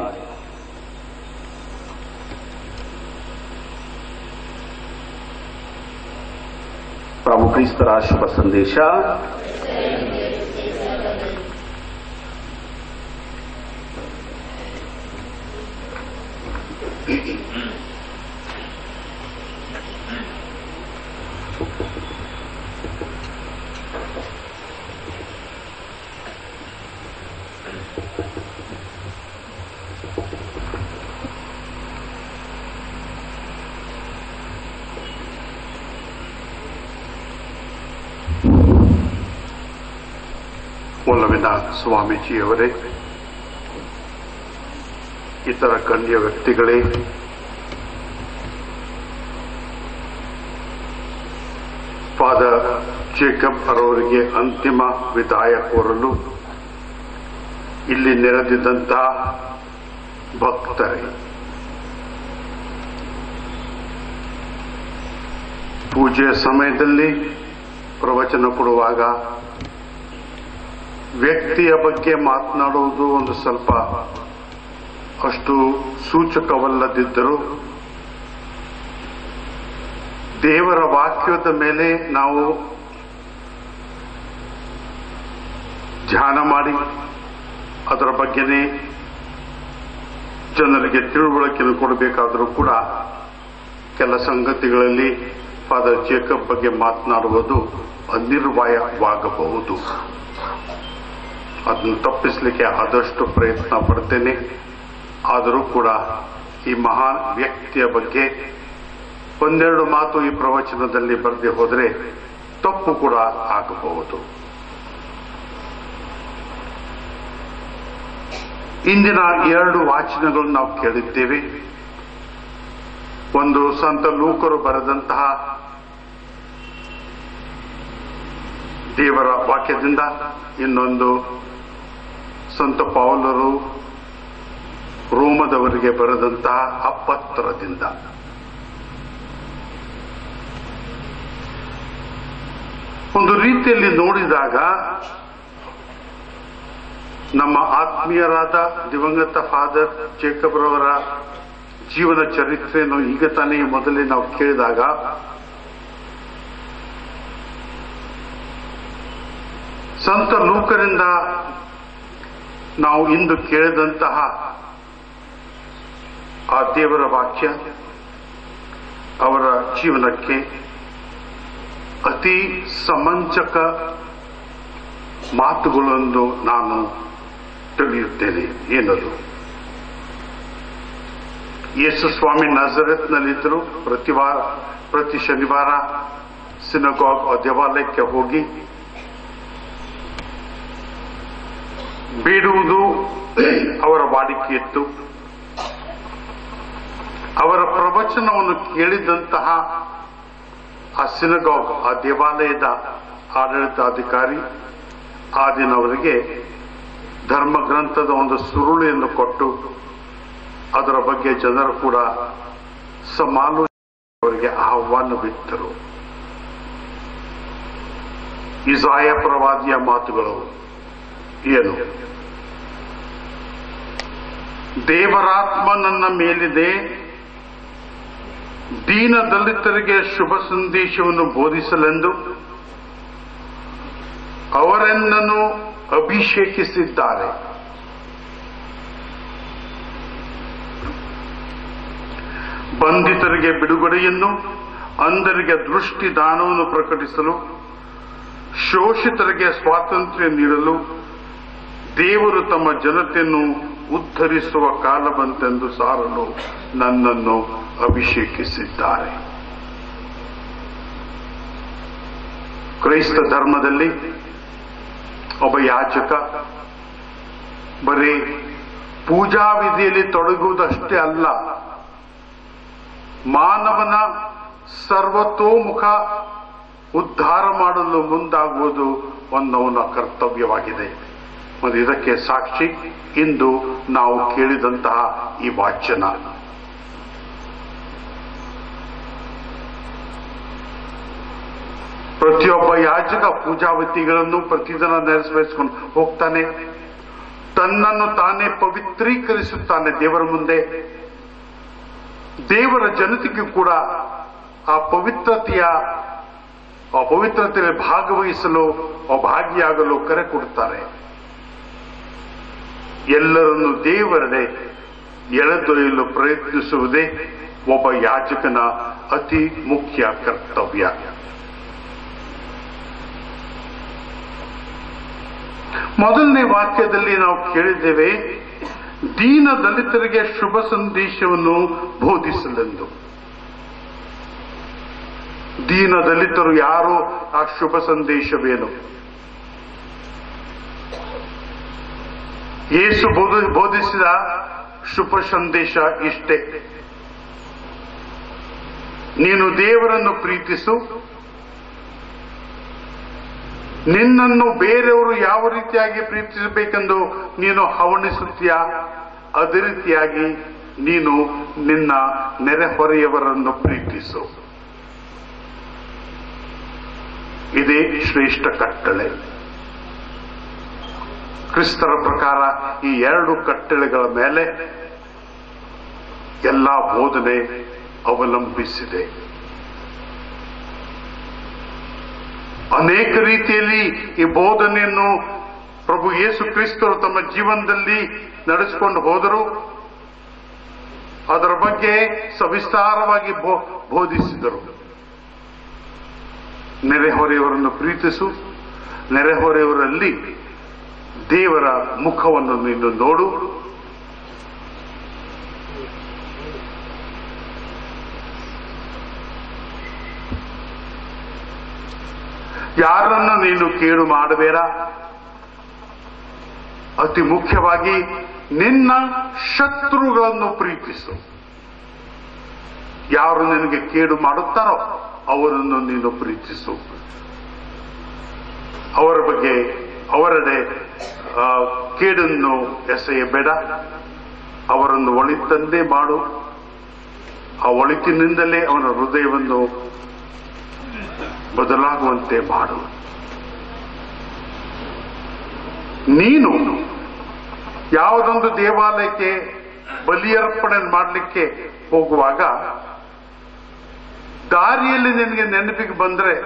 ಪ್ರಭು ಕ್ರಿಸ್ತರ ಶುಭ ಸಂದೇಶ. ಒಲವಿನ ಸ್ವಾಮೀಜಿಯವರೇ, ಇತರ ಗಣ್ಯ ವ್ಯಕ್ತಿಗಳೇ, ಫಾದರ್ ಜೇಕಬ್ ಅವರಿಗೆ ಅಂತಿಮ ವಿದಾಯ ಕೋರಲು ಇಲ್ಲಿ ನೆರೆದಿದ್ದಂತಹ ಭಕ್ತರೇ, ಪೂಜೆಯ ಸಮಯದಲ್ಲಿ ಪ್ರವಚನ ಕೊಡುವಾಗ ವ್ಯಕ್ತಿಯ ಬಗ್ಗೆ ಮಾತನಾಡುವುದು ಒಂದು ಸ್ವಲ್ಪ ಅಷ್ಟು ಸೂಚಕವಲ್ಲದಿದ್ದರೂ ದೇವರ ವಾಕ್ಯದ ಮೇಲೆ ನಾವು ಧ್ಯಾನ ಮಾಡಿ ಅದರ ಬಗ್ಗೆನೇ ಜನರಿಗೆ ತಿಳುವಳಿಕೆಯನ್ನು ಕೊಡಬೇಕಾದರೂ ಕೂಡ ಕೆಲ ಸಂಗತಿಗಳಲ್ಲಿ ಫಾದರ್ ಜೇಕಬ್ ಬಗ್ಗೆ ಮಾತನಾಡುವುದು ಅನಿವಾರ್ಯವಾಗಬಹುದು. ಅದನ್ನು ತಪ್ಪಿಸಲಿಕ್ಕೆ ಆದಷ್ಟು ಪ್ರಯತ್ನ ಪಡ್ತೇನೆ. ಆದರೂ ಕೂಡ ಈ ಮಹಾನ್ ವ್ಯಕ್ತಿಯ ಬಗ್ಗೆ ಒಂದೆರಡು ಮಾತು ಈ ಪ್ರವಚನದಲ್ಲಿ ಬರದೆ ಹೋದರೆ ತಪ್ಪು ಕೂಡ ಆಗಬಹುದು. ಇಂದಿನ ಎರಡು ವಾಚನಗಳು ನಾವು ಕೇಳಿದ್ದೇವೆ. ಒಂದು ಸಂತ ಲೂಕರು ಬರೆದಂತಹ ದೇವರ ವಾಕ್ಯದಿಂದ, ಇನ್ನೊಂದು ಸಂತ ಪೌಲರು ರೋಮದವರಿಗೆ ಬರೆದಂತಹ ಅಪತ್ರದಿಂದ. ಒಂದು ರೀತಿಯಲ್ಲಿ ನೋಡಿದಾಗ ನಮ್ಮ ಆತ್ಮೀಯರಾದ ದಿವಂಗತ ಫಾದರ್ ಜೇಕಬ್ ರವರ ಜೀವನ ಚರಿತ್ರೆಯನ್ನು ಈಗ ತಾನೇ ಮೊದಲೇ ನಾವು ಕೇಳಿದಾಗ ಸಂತ ಲೂಕರಿಂದ ನಾವು ಇಂದು ಕೇಳಿದಂತಹ ಆ ದೇವರ ವಾಕ್ಯ ಅವರ ಜೀವನಕ್ಕೆ ಅತಿ ಸಮಂಜಕ ಮಾತುಗಳನ್ನು ನಾನು ತಿಳಿಯುತ್ತೇನೆ. ಏನದು? ಯೇಸು ಸ್ವಾಮಿ ನಜರೇತ್ನಲ್ಲಿದ್ದರು. ಪ್ರತಿ ಶನಿವಾರ ಸಿನಗಾಗ್ ದೇವಾಲಯಕ್ಕೆ ಹೋಗಿ ಬೇಡುವುದು ಅವರ ವಾಡಿಕೆ ಇತ್ತು. ಅವರ ಪ್ರವಚನವನ್ನು ಕೇಳಿದಂತಹ ಆ ಸಿನಗಾಗ್, ಆ ದೇವಾಲಯದ ಆಡಳಿತಾಧಿಕಾರಿ ಆ ದಿನ ಅವರಿಗೆ ಧರ್ಮಗ್ರಂಥದ ಒಂದು ಸುರುಳಿಯನ್ನು ಕೊಟ್ಟು ಅದರ ಬಗ್ಗೆ ಜನರು ಕೂಡ ಸಮಾಲೋಚನೆ ಅವರಿಗೆ ಆಹ್ವಾನವಿತ್ತರು. ಇಸಾಯ ಪ್ರವಾದಿಯ ಮಾತುಗಳು ಏನು? ದೇವರಾತ್ಮ ನನ್ನ ಮೇಲಿದೆ, ದೀನ ದಲಿತರಿಗೆ ಶುಭ ಸಂದೇಶವನ್ನು ಬೋಧಿಸಲೆಂದು ಅವರನ್ನು ಅಭಿಷೇಕಿಸಿದ್ದಾರೆ. ಬಂಧಿತರಿಗೆ ಬಿಡುಗಡೆಯನ್ನು, ಅಂಧರಿಗೆ ದೃಷ್ಟಿ ದಾನವನ್ನು ಪ್ರಕಟಿಸಲು, ಶೋಷಿತರಿಗೆ ಸ್ವಾತಂತ್ರ್ಯ ನೀಡಲು ದೇವರು ತಮ್ಮ ಜನತೆಯನ್ನು ಉದ್ಧರಿಸುವ ಕಾಲ ಬಂತೆಂದು ಸಾರಲು ನನ್ನನ್ನು ಅಭಿಷೇಕಿಸಿದ್ದಾರೆ. ಕ್ರೈಸ್ತ ಧರ್ಮದಲ್ಲಿ ಒಬ್ಬ ಯಾಜಕ ಬರೀ ಪೂಜಾ ವಿಧಿಯಲ್ಲಿ ತೊಡಗುವುದಷ್ಟೇ ಅಲ್ಲ, ಮಾನವನ ಸರ್ವತೋಮುಖ ಉದ್ಧಾರ ಮಾಡಲು ಮುಂದಾಗುವುದು ಒಂದವನ ಕರ್ತವ್ಯವಾಗಿದೆ. ಮತ್ತು ಇದಕ್ಕೆ ಸಾಕ್ಷಿ ಇಂದು ನಾವು ಕೇಳಿದಂತಹ ಈ ವಾಚನ. ಪ್ರತಿಯೊಬ್ಬ ಯಾಜಕ ಪೂಜಾವತಿಗಳನ್ನು ಪ್ರತಿದಿನ ನೆರವೇರಿಸಿಕೊಂಡು ಹೋಗ್ತಾನೆ. ತನ್ನನ್ನು ತಾನೇ ಪವಿತ್ರೀಕರಿಸುತ್ತಾನೆ ದೇವರ ಮುಂದೆ. ದೇವರ ಜನತೆಗೂ ಕೂಡ ಆ ಪವಿತ್ರತೆಯಲ್ಲಿ ಭಾಗವಹಿಸಲು ಭಾಗಿಯಾಗಲು ಕರೆ ಕೊಡುತ್ತಾರೆ. ಎಲ್ಲರನ್ನು ದೇವರಡೆ ಎಳೆದೊಯ್ಯಲು ಪ್ರಯತ್ನಿಸುವುದೇ ಒಬ್ಬ ಯಾಜಕನ ಅತಿ ಮುಖ್ಯ ಕರ್ತವ್ಯ. ಮೊದಲನೇ ವಾಕ್ಯದಲ್ಲಿ ನಾವು ಕೇಳಿದ್ದೇವೆ, ದೀನ ದಲಿತರಿಗೆ ಶುಭ ಸಂದೇಶವನ್ನು ಬೋಧಿಸಲೆಂದು. ದೀನ ದಲಿತರು ಯಾರು? ಆ ಶುಭ ಸಂದೇಶವೇನು? ಯೇಸು ಬೋಧಿಸಿದ ಶುಭ ಸಂದೇಶ ಇಷ್ಟೇ: ನೀನು ದೇವರನ್ನು ಪ್ರೀತಿಸು, ನಿನ್ನನ್ನು ಬೇರೆಯವರು ಯಾವ ರೀತಿಯಾಗಿ ಪ್ರೀತಿಸಬೇಕೆಂದು ನೀನು ಹವಣಿಸುತ್ತೀಯಾ ಅದೇ ರೀತಿಯಾಗಿ ನೀನು ನಿನ್ನ ನೆರೆಹೊರೆಯವರನ್ನು ಪ್ರೀತಿಸು. ಇದೇ ಶ್ರೇಷ್ಠ ಕಟ್ಟಳೆ. ಕ್ರಿಸ್ತರ ಪ್ರಕಾರ ಈ ಎರಡು ಕಟ್ಟಳೆಗಳ ಮೇಲೆ ಎಲ್ಲ ಬೋಧನೆ ಅವಲಂಬಿಸಿದೆ. ಅನೇಕ ರೀತಿಯಲ್ಲಿ ಈ ಬೋಧನೆಯನ್ನು ಪ್ರಭು ಯೇಸು ಕ್ರಿಸ್ತರು ತಮ್ಮ ಜೀವನದಲ್ಲಿ ನಡೆಸಿಕೊಂಡು ಹೋದರು. ಅದರ ಬಗ್ಗೆ ಸವಿಸ್ತಾರವಾಗಿ ಬೋಧಿಸಿದರು. ನೆರೆಹೊರೆಯವರನ್ನು ಪ್ರೀತಿಸು, ನೆರೆಹೊರೆಯವರಲ್ಲಿ ದೇವರ ಮುಖವನ್ನು ನೀನು ನೋಡು. ಯಾರನ್ನು ನೀನು ಕೇಡು ಮಾಡಬೇಡ. ಅತಿ ಮುಖ್ಯವಾಗಿ ನಿನ್ನ ಶತ್ರುಗಳನ್ನು ಪ್ರೀತಿಸು. ಯಾರು ನಿನಗೆ ಕೇಡು ಮಾಡುತ್ತಾರೋ ಅವರನ್ನು ನೀನು ಪ್ರೀತಿಸು. ಅವರ ಬಗ್ಗೆ ಅವರೆಡೆ ಕೇಡನ್ನು ಎಸೆಯಬೇಡ. ಅವರನ್ನು ಒಳಿತಂದೇ ಮಾಡು. ಆ ಒಳಿತಿನಿಂದಲೇ ಅವನ ಹೃದಯವನ್ನು ಬದಲಾಗುವಂತೆ ಮಾಡು. ನೀನು ಯಾವುದೊಂದು ದೇವಾಲಯಕ್ಕೆ ಬಲಿಯರ್ಪಣೆ ಮಾಡಲಿಕ್ಕೆ ಹೋಗುವಾಗ ದಾರಿಯಲ್ಲಿ ನಿನಗೆ ನೆನಪಿಗೆ ಬಂದ್ರೆ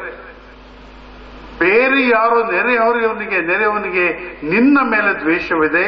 ಬೇರೆ ಯಾರೋ ನೆರೆಯವನಿಗೆ ನಿನ್ನ ಮೇಲೆ ದ್ವೇಷವಿದೆ,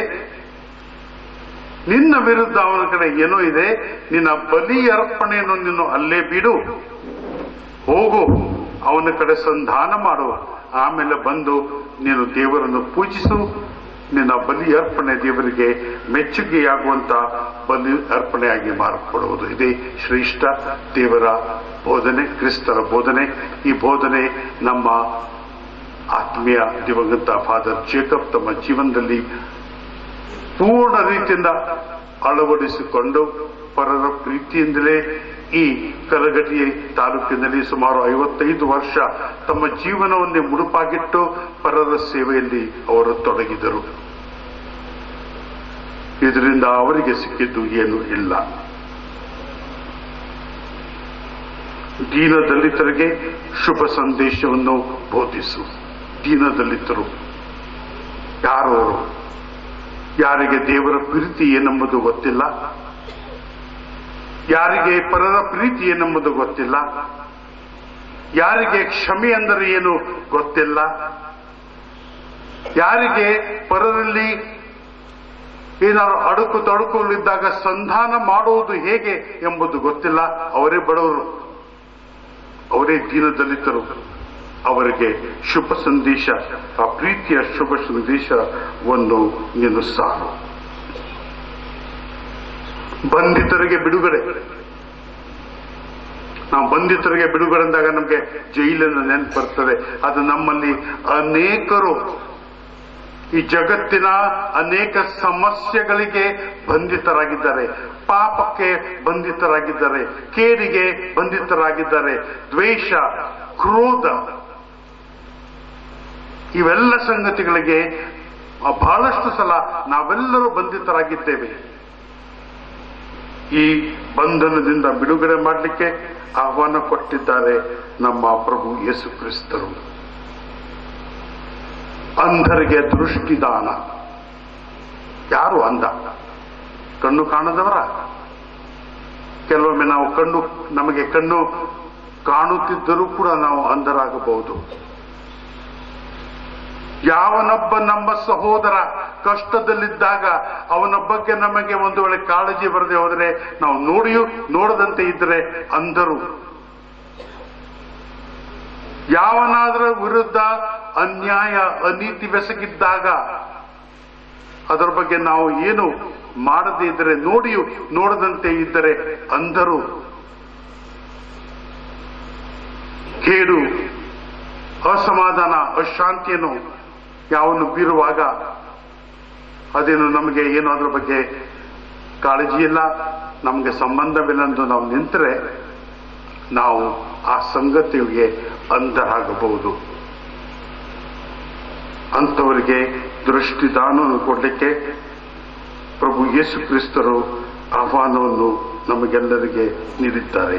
ನಿನ್ನ ವಿರುದ್ಧ ಅವನ ಕಡೆ ಏನೋ ಇದೆ, ನಿನ್ನ ಬಲಿ ಅರ್ಪಣೆಯನ್ನು ನೀನು ಅಲ್ಲೇ ಬಿಡು. ಹೋಗು, ಅವನ ಕಡೆ ಸಂಧಾನ ಮಾಡು. ಆಮೇಲೆ ಬಂದು ನೀನು ದೇವರನ್ನು ಪೂಜಿಸು. ನಿನ್ನ ಬಲಿ ಅರ್ಪಣೆ ದೇವರಿಗೆ ಮೆಚ್ಚುಗೆಯಾಗುವಂತ ಬಲಿ ಅರ್ಪಣೆಯಾಗಿ ಮಾರ್ಪಡುವುದು. ಇದೇ ಶ್ರೇಷ್ಠ ದೇವರ ಬೋಧನೆ, ಕ್ರಿಸ್ತರ ಬೋಧನೆ. ಈ ಬೋಧನೆ ನಮ್ಮ ಆತ್ಮೀಯ ದಿವಂಗತ ಫಾದರ್ ಜೇಕಬ್ ತಮ್ಮ ಜೀವನದಲ್ಲಿ ಪೂರ್ಣ ರೀತಿಯಿಂದ ಅಳವಡಿಸಿಕೊಂಡು ಪರರ ಪ್ರೀತಿಯಿಂದಲೇ ಈ ಕಲಘಟಗಿ ತಾಲೂಕಿನಲ್ಲಿ ಸುಮಾರು 55 ವರ್ಷ ತಮ್ಮ ಜೀವನವನ್ನೇ ಮುಡುಪಾಗಿಟ್ಟು ಪರರ ಸೇವೆಯಲ್ಲಿ ಅವರು ತೊಡಗಿದರು. ಇದರಿಂದ ಅವರಿಗೆ ಸಿಕ್ಕಿದ್ದು ಏನೂ ಇಲ್ಲ. ದೀನದಲಿತರಿಗೆ ಶುಭ ಸಂದೇಶವನ್ನು ಬೋಧಿಸು. ದೀನದಲಿತರು ಯಾರವರು? ಯಾರಿಗೆ ದೇವರ ಪ್ರೀತಿ ಏನೆಂಬುದು ಗೊತ್ತಿಲ್ಲ, ಯಾರಿಗೆ ಪರರ ಪ್ರೀತಿ ಏನೆಂಬುದು ಗೊತ್ತಿಲ್ಲ, ಯಾರಿಗೆ ಕ್ಷಮೆ ಅಂದರೆ ಏನು ಗೊತ್ತಿಲ್ಲ, ಯಾರಿಗೆ ಪರರಲ್ಲಿ ಏನಾದ್ರು ಅಡುಕು ತಡುಕುಗಳಿದ್ದಾಗ ಸಂಧಾನ ಮಾಡುವುದು ಹೇಗೆ ಎಂಬುದು ಗೊತ್ತಿಲ್ಲ. ಅವರೇ ಬಡವರು, ಅವರೇ ದೀನದಲಿತರು. ಅವರಿಗೆ ಶುಭ ಸಂದೇಶ, ಆ ಪ್ರೀತಿಯ ಶುಭ ಸಂದೇಶವನ್ನು ನೀನು ಸಾರು. ಬಂಧಿತರಿಗೆ ಬಿಡುಗಡೆ. ನಾವು ಬಂಧಿತರಿಗೆ ಬಿಡುಗಡೆ ಅಂದಾಗ ನಮಗೆ ಜೈಲನ್ನು ನೆನಪು ಬರ್ತದೆ. ಅದು ನಮ್ಮಲ್ಲಿ ಅನೇಕರು ಈ ಜಗತ್ತಿನ ಅನೇಕ ಸಮಸ್ಯೆಗಳಿಗೆ ಬಂಧಿತರಾಗಿದ್ದಾರೆ, ಪಾಪಕ್ಕೆ ಬಂಧಿತರಾಗಿದ್ದಾರೆ, ಕೇಡಿಗೆ ಬಂಧಿತರಾಗಿದ್ದಾರೆ, ದ್ವೇಷ, ಕ್ರೋಧ, ಇವೆಲ್ಲ ಸಂಗತಿಗಳಿಗೆ ಬಹಳಷ್ಟು ಸಲ ನಾವೆಲ್ಲರೂ ಬಂಧಿತರಾಗಿದ್ದೇವೆ. ಈ ಬಂಧನದಿಂದ ಬಿಡುಗಡೆ ಮಾಡಲಿಕ್ಕೆ ಆಹ್ವಾನ ಕೊಟ್ಟಿದ್ದಾರೆ ನಮ್ಮ ಪ್ರಭು ಯೇಸು ಕ್ರಿಸ್ತರು. ಅಂಧರಿಗೆ ದೃಷ್ಟಿದಾನ. ಯಾರು ಅಂಧ? ಕಣ್ಣು ಕಾಣದವರ? ಕೆಲವೊಮ್ಮೆ ನಮಗೆ ಕಣ್ಣು ಕಾಣುತ್ತಿದ್ದರೂ ಕೂಡ ನಾವು ಅಂಧರಾಗಬಹುದು. ಯಾವನೊಬ್ಬ ನಮ್ಮ ಸಹೋದರ ಕಷ್ಟದಲ್ಲಿದ್ದಾಗ ಅವನ ಬಗ್ಗೆ ನಮಗೆ ಒಂದು ವೇಳೆ ಕಾಳಜಿ ಬರದೆ ಹೋದರೆ, ನಾವು ನೋಡದಂತೆ ಇದ್ದರೆ ಅಂಧರು. ಯಾವನಾದರ ವಿರುದ್ಧ ಅನ್ಯಾಯ ಅನೀತಿ ಬೆಸಗಿದ್ದಾಗ ಅದರ ಬಗ್ಗೆ ನಾವು ಏನು ಮಾಡದೇ ಇದ್ದರೆ, ನೋಡದಂತೆ ಇದ್ದರೆ ಅಂಧರು. ಕೇಡು, ಅಸಮಾಧಾನ, ಅಶಾಂತಿಯನ್ನು ಯಾವನ್ನು ಬೀರುವಾಗ ಅದೇನು ನಮಗೆ ಏನು ಅದರ ಬಗ್ಗೆ ಕಾಳಜಿ ಇಲ್ಲ, ನಮಗೆ ಸಂಬಂಧವಿಲ್ಲ ಎಂದು ನಾವು ನಿಂತರೆ ನಾವು ಆ ಸಂಗತಿಗೆ ಅಂಧರಾಗಬಹುದು. ಅಂಥವರಿಗೆ ದೃಷ್ಟಿದಾನವನ್ನು ಕೊಡಲಿಕ್ಕೆ ಪ್ರಭು ಯೇಸು ಕ್ರಿಸ್ತರು ಆಹ್ವಾನವನ್ನು ನಮಗೆಲ್ಲರಿಗೆ ನೀಡಿದ್ದಾರೆ.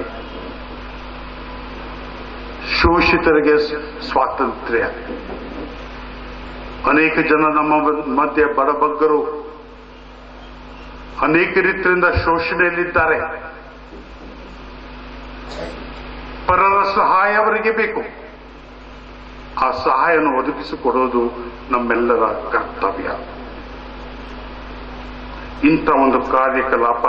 ಶೋಷಿತರಿಗೆ ಸ್ವಾತಂತ್ರ್ಯ. ಅನೇಕ ಜನ ನಮ್ಮ ಮಧ್ಯೆ ಬಡಬಗ್ಗರು ಅನೇಕ ರೀತಿಯಿಂದ ಶೋಷಣೆಯಲ್ಲಿದ್ದಾರೆ. ಪರರ ಸಹಾಯ ಅವರಿಗೆ ಬೇಕು. ಆ ಸಹಾಯವನ್ನು ಒದಗಿಸಿಕೊಡೋದು ನಮ್ಮೆಲ್ಲರ ಕರ್ತವ್ಯ. ಇಂಥ ಒಂದು ಕಾರ್ಯಕಲಾಪ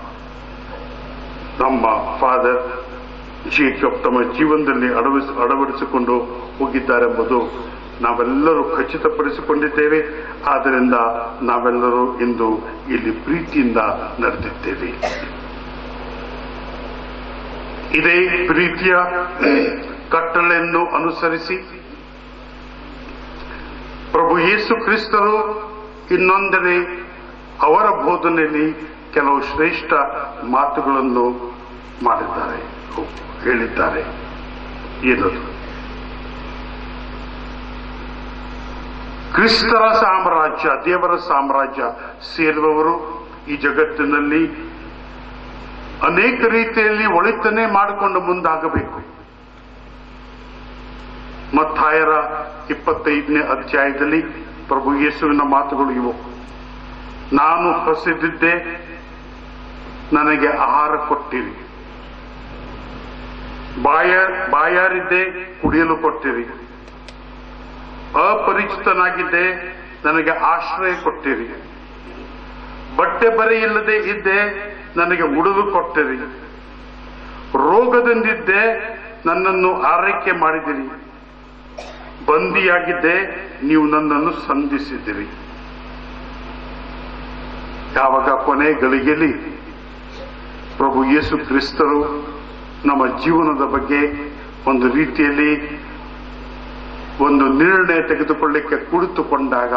ನಮ್ಮ ಫಾದರ್ ಜೇಕಬ್ ತಮ್ಮ ಜೀವನದಲ್ಲಿ ಅಳವಡಿಸಿಕೊಂಡು ಹೋಗಿದ್ದಾರೆಂಬುದು ನಾವೆಲ್ಲರೂ ಖಚಿತಪಡಿಸಿಕೊಂಡಿದ್ದೇವೆ. ಆದ್ದರಿಂದ ನಾವೆಲ್ಲರೂ ಇಂದು ಇಲ್ಲಿ ಪ್ರೀತಿಯಿಂದ ನಡೆದಿದ್ದೇವೆ. ಇದೇ ಪ್ರೀತಿಯ ಕಟ್ಟಳೆಯನ್ನು ಅನುಸರಿಸಿ ಪ್ರಭು ಯೇಸು ಕ್ರಿಸ್ತರು ಇನ್ನೊಂದೆಡೆ ಅವರ ಬೋಧನೆಯಲ್ಲಿ ಕೆಲವು ಶ್ರೇಷ್ಠ ಮಾತುಗಳನ್ನು ಹೇಳಿದ್ದಾರೆ. ಏನದು? ಕ್ರಿಸ್ತರ ಸಾಮ್ರಾಜ್ಯ, ದೇವರ ಸಾಮ್ರಾಜ್ಯ ಸೇರುವವರು ಈ ಜಗತ್ತಿನಲ್ಲಿ ಅನೇಕ ರೀತಿಯಲ್ಲಿ ಒಳಿತನೆ ಮಾಡಿಕೊಂಡು ಮುಂದಾಗಬೇಕು. ಮತ್ತಾಯರ 25ನೇ ಅಧ್ಯಾಯದಲ್ಲಿ ಪ್ರಭು ಯೇಸುವಿನ ಮಾತುಗಳು ಇವು. ನಾನು ಹಸಿದಿದ್ದೆ, ನನಗೆ ಆಹಾರ ಕೊಟ್ಟಿರಿ. ಬಾಯಾರಿದ್ದೆ, ಕುಡಿಯಲು ಕೊಟ್ಟಿರಿ. ಅಪರಿಚಿತನಾಗಿದ್ದೆ, ನನಗೆ ಆಶ್ರಯ ಕೊಟ್ಟಿರಿ. ಬಟ್ಟೆ ಬರೆ ಇಲ್ಲದೆ ಇದ್ದೆ, ನನಗೆ ಉಡುಲು ಕೊಟ್ಟಿರಿ. ರೋಗದಿಂದಿದ್ದೆ, ನನ್ನನ್ನು ಆರೈಕೆ ಮಾಡಿದಿರಿ. ಬಂದಿಯಾಗಿದ್ದೆ, ನೀವು ನನ್ನನ್ನು ಸಂಧಿಸಿದಿರಿ. ಯಾವಾಗ ಕೊನೆ ಗಳಿಗೆಯಲ್ಲಿ ಪ್ರಭು ಯೇಸು ಕ್ರಿಸ್ತರು ನಮ್ಮ ಜೀವನದ ಬಗ್ಗೆ ಒಂದು ರೀತಿಯಲ್ಲಿ ಒಂದು ನಿರ್ಣಯ ತೆಗೆದುಕೊಳ್ಳಿಕ್ಕೆ ಕುಳಿತುಕೊಂಡಾಗ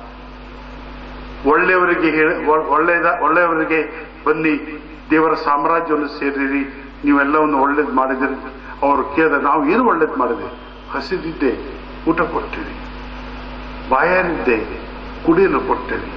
ಒಳ್ಳೆಯವರಿಗೆ ಬನ್ನಿ, ದೇವರ ಸಾಮ್ರಾಜ್ಯವನ್ನು ಸೇರಿರಿ, ನೀವೆಲ್ಲವನ್ನು ಒಳ್ಳೇದು ಮಾಡಿದಿರಿ. ಅವರು ಕೇಳಿದ, ನಾವು ಏನು ಒಳ್ಳೇದು ಮಾಡಿದೆ? ಹಸಿದಿದ್ದೆ, ಊಟ ಕೊಟ್ಟಿರಿ. ಬಾಯಾರಿದ್ದೆ, ಕುಡಿಯಲು ಕೊಟ್ಟಿರಿ.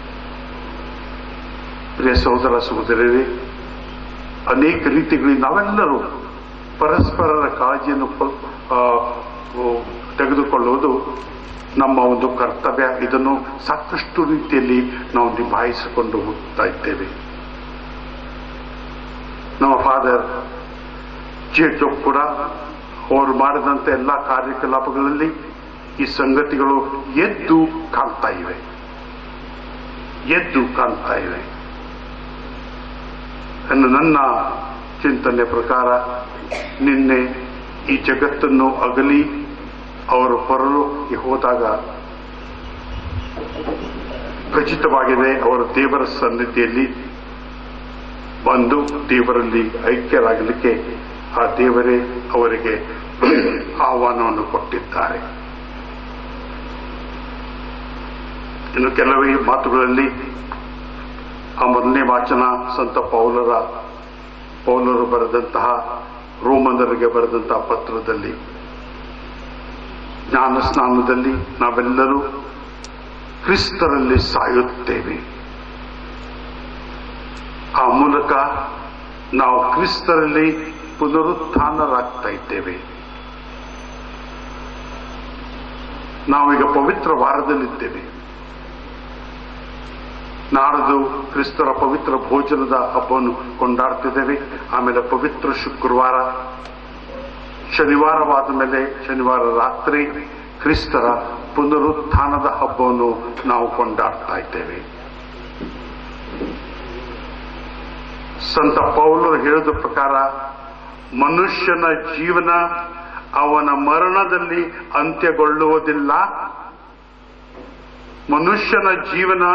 ಪ್ರಿಯ ಸಹೋದರ ಸಹೋದರರೇ, ಅನೇಕ ರೀತಿಗಳಲ್ಲಿ ನಾವೆಲ್ಲರೂ ಪರಸ್ಪರರ ಕಾಳಜಿಯನ್ನು ತೆಗೆದುಕೊಳ್ಳುವುದು ನಮ್ಮ ಒಂದು ಕರ್ತವ್ಯ. ಇದನ್ನು ಸಾಕಷ್ಟು ರೀತಿಯಲ್ಲಿ ನಾವು ನಿಭಾಯಿಸಿಕೊಂಡು ಹೋಗ್ತಾ ಇದ್ದೇವೆ. ನಮ್ಮ ಫಾದರ್ ಜೇಕಬ್ ಕೂಡ ಅವರು ಮಾಡಿದಂತೆ ಎಲ್ಲ ಕಾರ್ಯಕಲಾಪಗಳಲ್ಲಿ ಈ ಸಂಗತಿಗಳು ಎದ್ದು ಕಾಣ್ತಾ ಇವೆ. ನನ್ನ ಚಿಂತನೆ ಪ್ರಕಾರ ನಿನ್ನೆ ಈ ಜಗತ್ತನ್ನು ಅಗಲಿ ಅವರು ಹೊರಗೆ ಹೋದಾಗ ಖಚಿತವಾಗಿದೆ, ಅವರು ದೇವರ ಸನ್ನಿಧಿಯಲ್ಲಿ ಬಂದು ದೇವರಲ್ಲಿ ಐಕ್ಯರಾಗಲಿಕ್ಕೆ ಆ ದೇವರೇ ಅವರಿಗೆ ಆಹ್ವಾನವನ್ನು ಕೊಟ್ಟಿದ್ದಾರೆ. ಇನ್ನು ಕೆಲವೇ ಮಾತುಗಳಲ್ಲಿ ಆ ಮೊದಲನೇ ವಾಚನ ಸಂತ ಪೌಲರು ಬರೆದಂತಹ ರೋಮನರಿಗೆ ಬರೆದಂತಹ ಪತ್ರದಲ್ಲಿ, ಜ್ಞಾನ ಸ್ನಾನದಲ್ಲಿ ನಾವೆಲ್ಲರೂ ಕ್ರಿಸ್ತರಲ್ಲಿ ಸಾಯುತ್ತೇವೆ. ಆ ಮೂಲಕ ನಾವು ಕ್ರಿಸ್ತರಲ್ಲಿ ಪುನರುತ್ಥಾನರಾಗ್ತಾ ಇದ್ದೇವೆ. ನಾವೀಗ ಪವಿತ್ರ ವಾರದಲ್ಲಿದ್ದೇವೆ. ನಾಡದು ಕ್ರಿಸ್ತರ ಪವಿತ್ರ ಭೋಜನದ ಹಬ್ಬವನ್ನು ಕೊಂಡಾಡ್ತಿದ್ದೇವೆ. ಆಮೇಲೆ ಪವಿತ್ರ ಶುಕ್ರವಾರ, ಶನಿವಾರವಾದ ಮೇಲೆ ಶನಿವಾರ ರಾತ್ರಿ ಕ್ರಿಸ್ತರ ಪುನರುತ್ಥಾನದ ಹಬ್ಬವನ್ನು ನಾವು ಕೊಂಡಾಡ್ತಾ ಇದ್ದೇವೆ. ಸಂತ ಪೌಲರು ಹೇಳಿದ ಪ್ರಕಾರ ಮನುಷ್ಯನ ಜೀವನ ಅವನ ಮರಣದಲ್ಲಿ ಅಂತ್ಯಗೊಳ್ಳುವುದಿಲ್ಲ. ಮನುಷ್ಯನ ಜೀವನ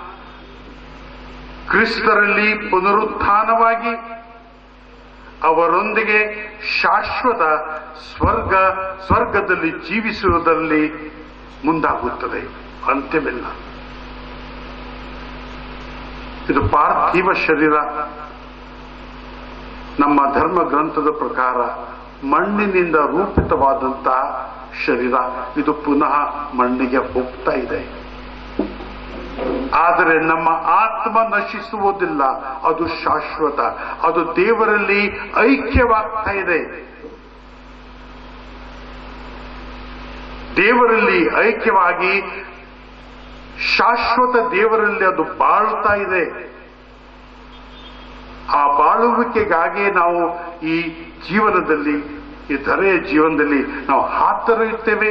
ಕ್ರಿಸ್ತರಲ್ಲಿ ಪುನರುತ್ಥಾನವಾಗಿ ಅವರೊಂದಿಗೆ ಶಾಶ್ವತ ಸ್ವರ್ಗದಲ್ಲಿ ಜೀವಿಸುವುದರಲ್ಲಿ ಮುಂದಾಗುತ್ತದೆ. ಅಂತ್ಯವಿಲ್ಲ. ಇದು ಪಾರ್ಥಿವ ಶರೀರ. ನಮ್ಮ ಧರ್ಮ ಗ್ರಂಥದ ಪ್ರಕಾರ ಮಣ್ಣಿನಿಂದ ರೂಪಿತವಾದಂತಹ ಶರೀರ ಇದು ಪುನಃ ಮಣ್ಣಿಗೆ ಹೋಗ್ತಾ ಇದೆ. ಆದರೆ ನಮ್ಮ ಆತ್ಮ ನಶಿಸುವುದಿಲ್ಲ. ಅದು ಶಾಶ್ವತ. ಅದು ದೇವರಲ್ಲಿ ಐಕ್ಯವಾಗ್ತಾ ಇದೆ. ದೇವರಲ್ಲಿ ಐಕ್ಯವಾಗಿ ಶಾಶ್ವತ ದೇವರಲ್ಲಿ ಅದು ಬಾಳುತ್ತಾ ಇದೆ. ಆ ಬಾಳುವಿಕೆಗಾಗಿ ನಾವು ಈ ಜೀವನದಲ್ಲಿ, ಈ ಧರೆಯ ಜೀವನದಲ್ಲಿ ನಾವು ಹಾತೊರೆಯುತ್ತೇವೆ.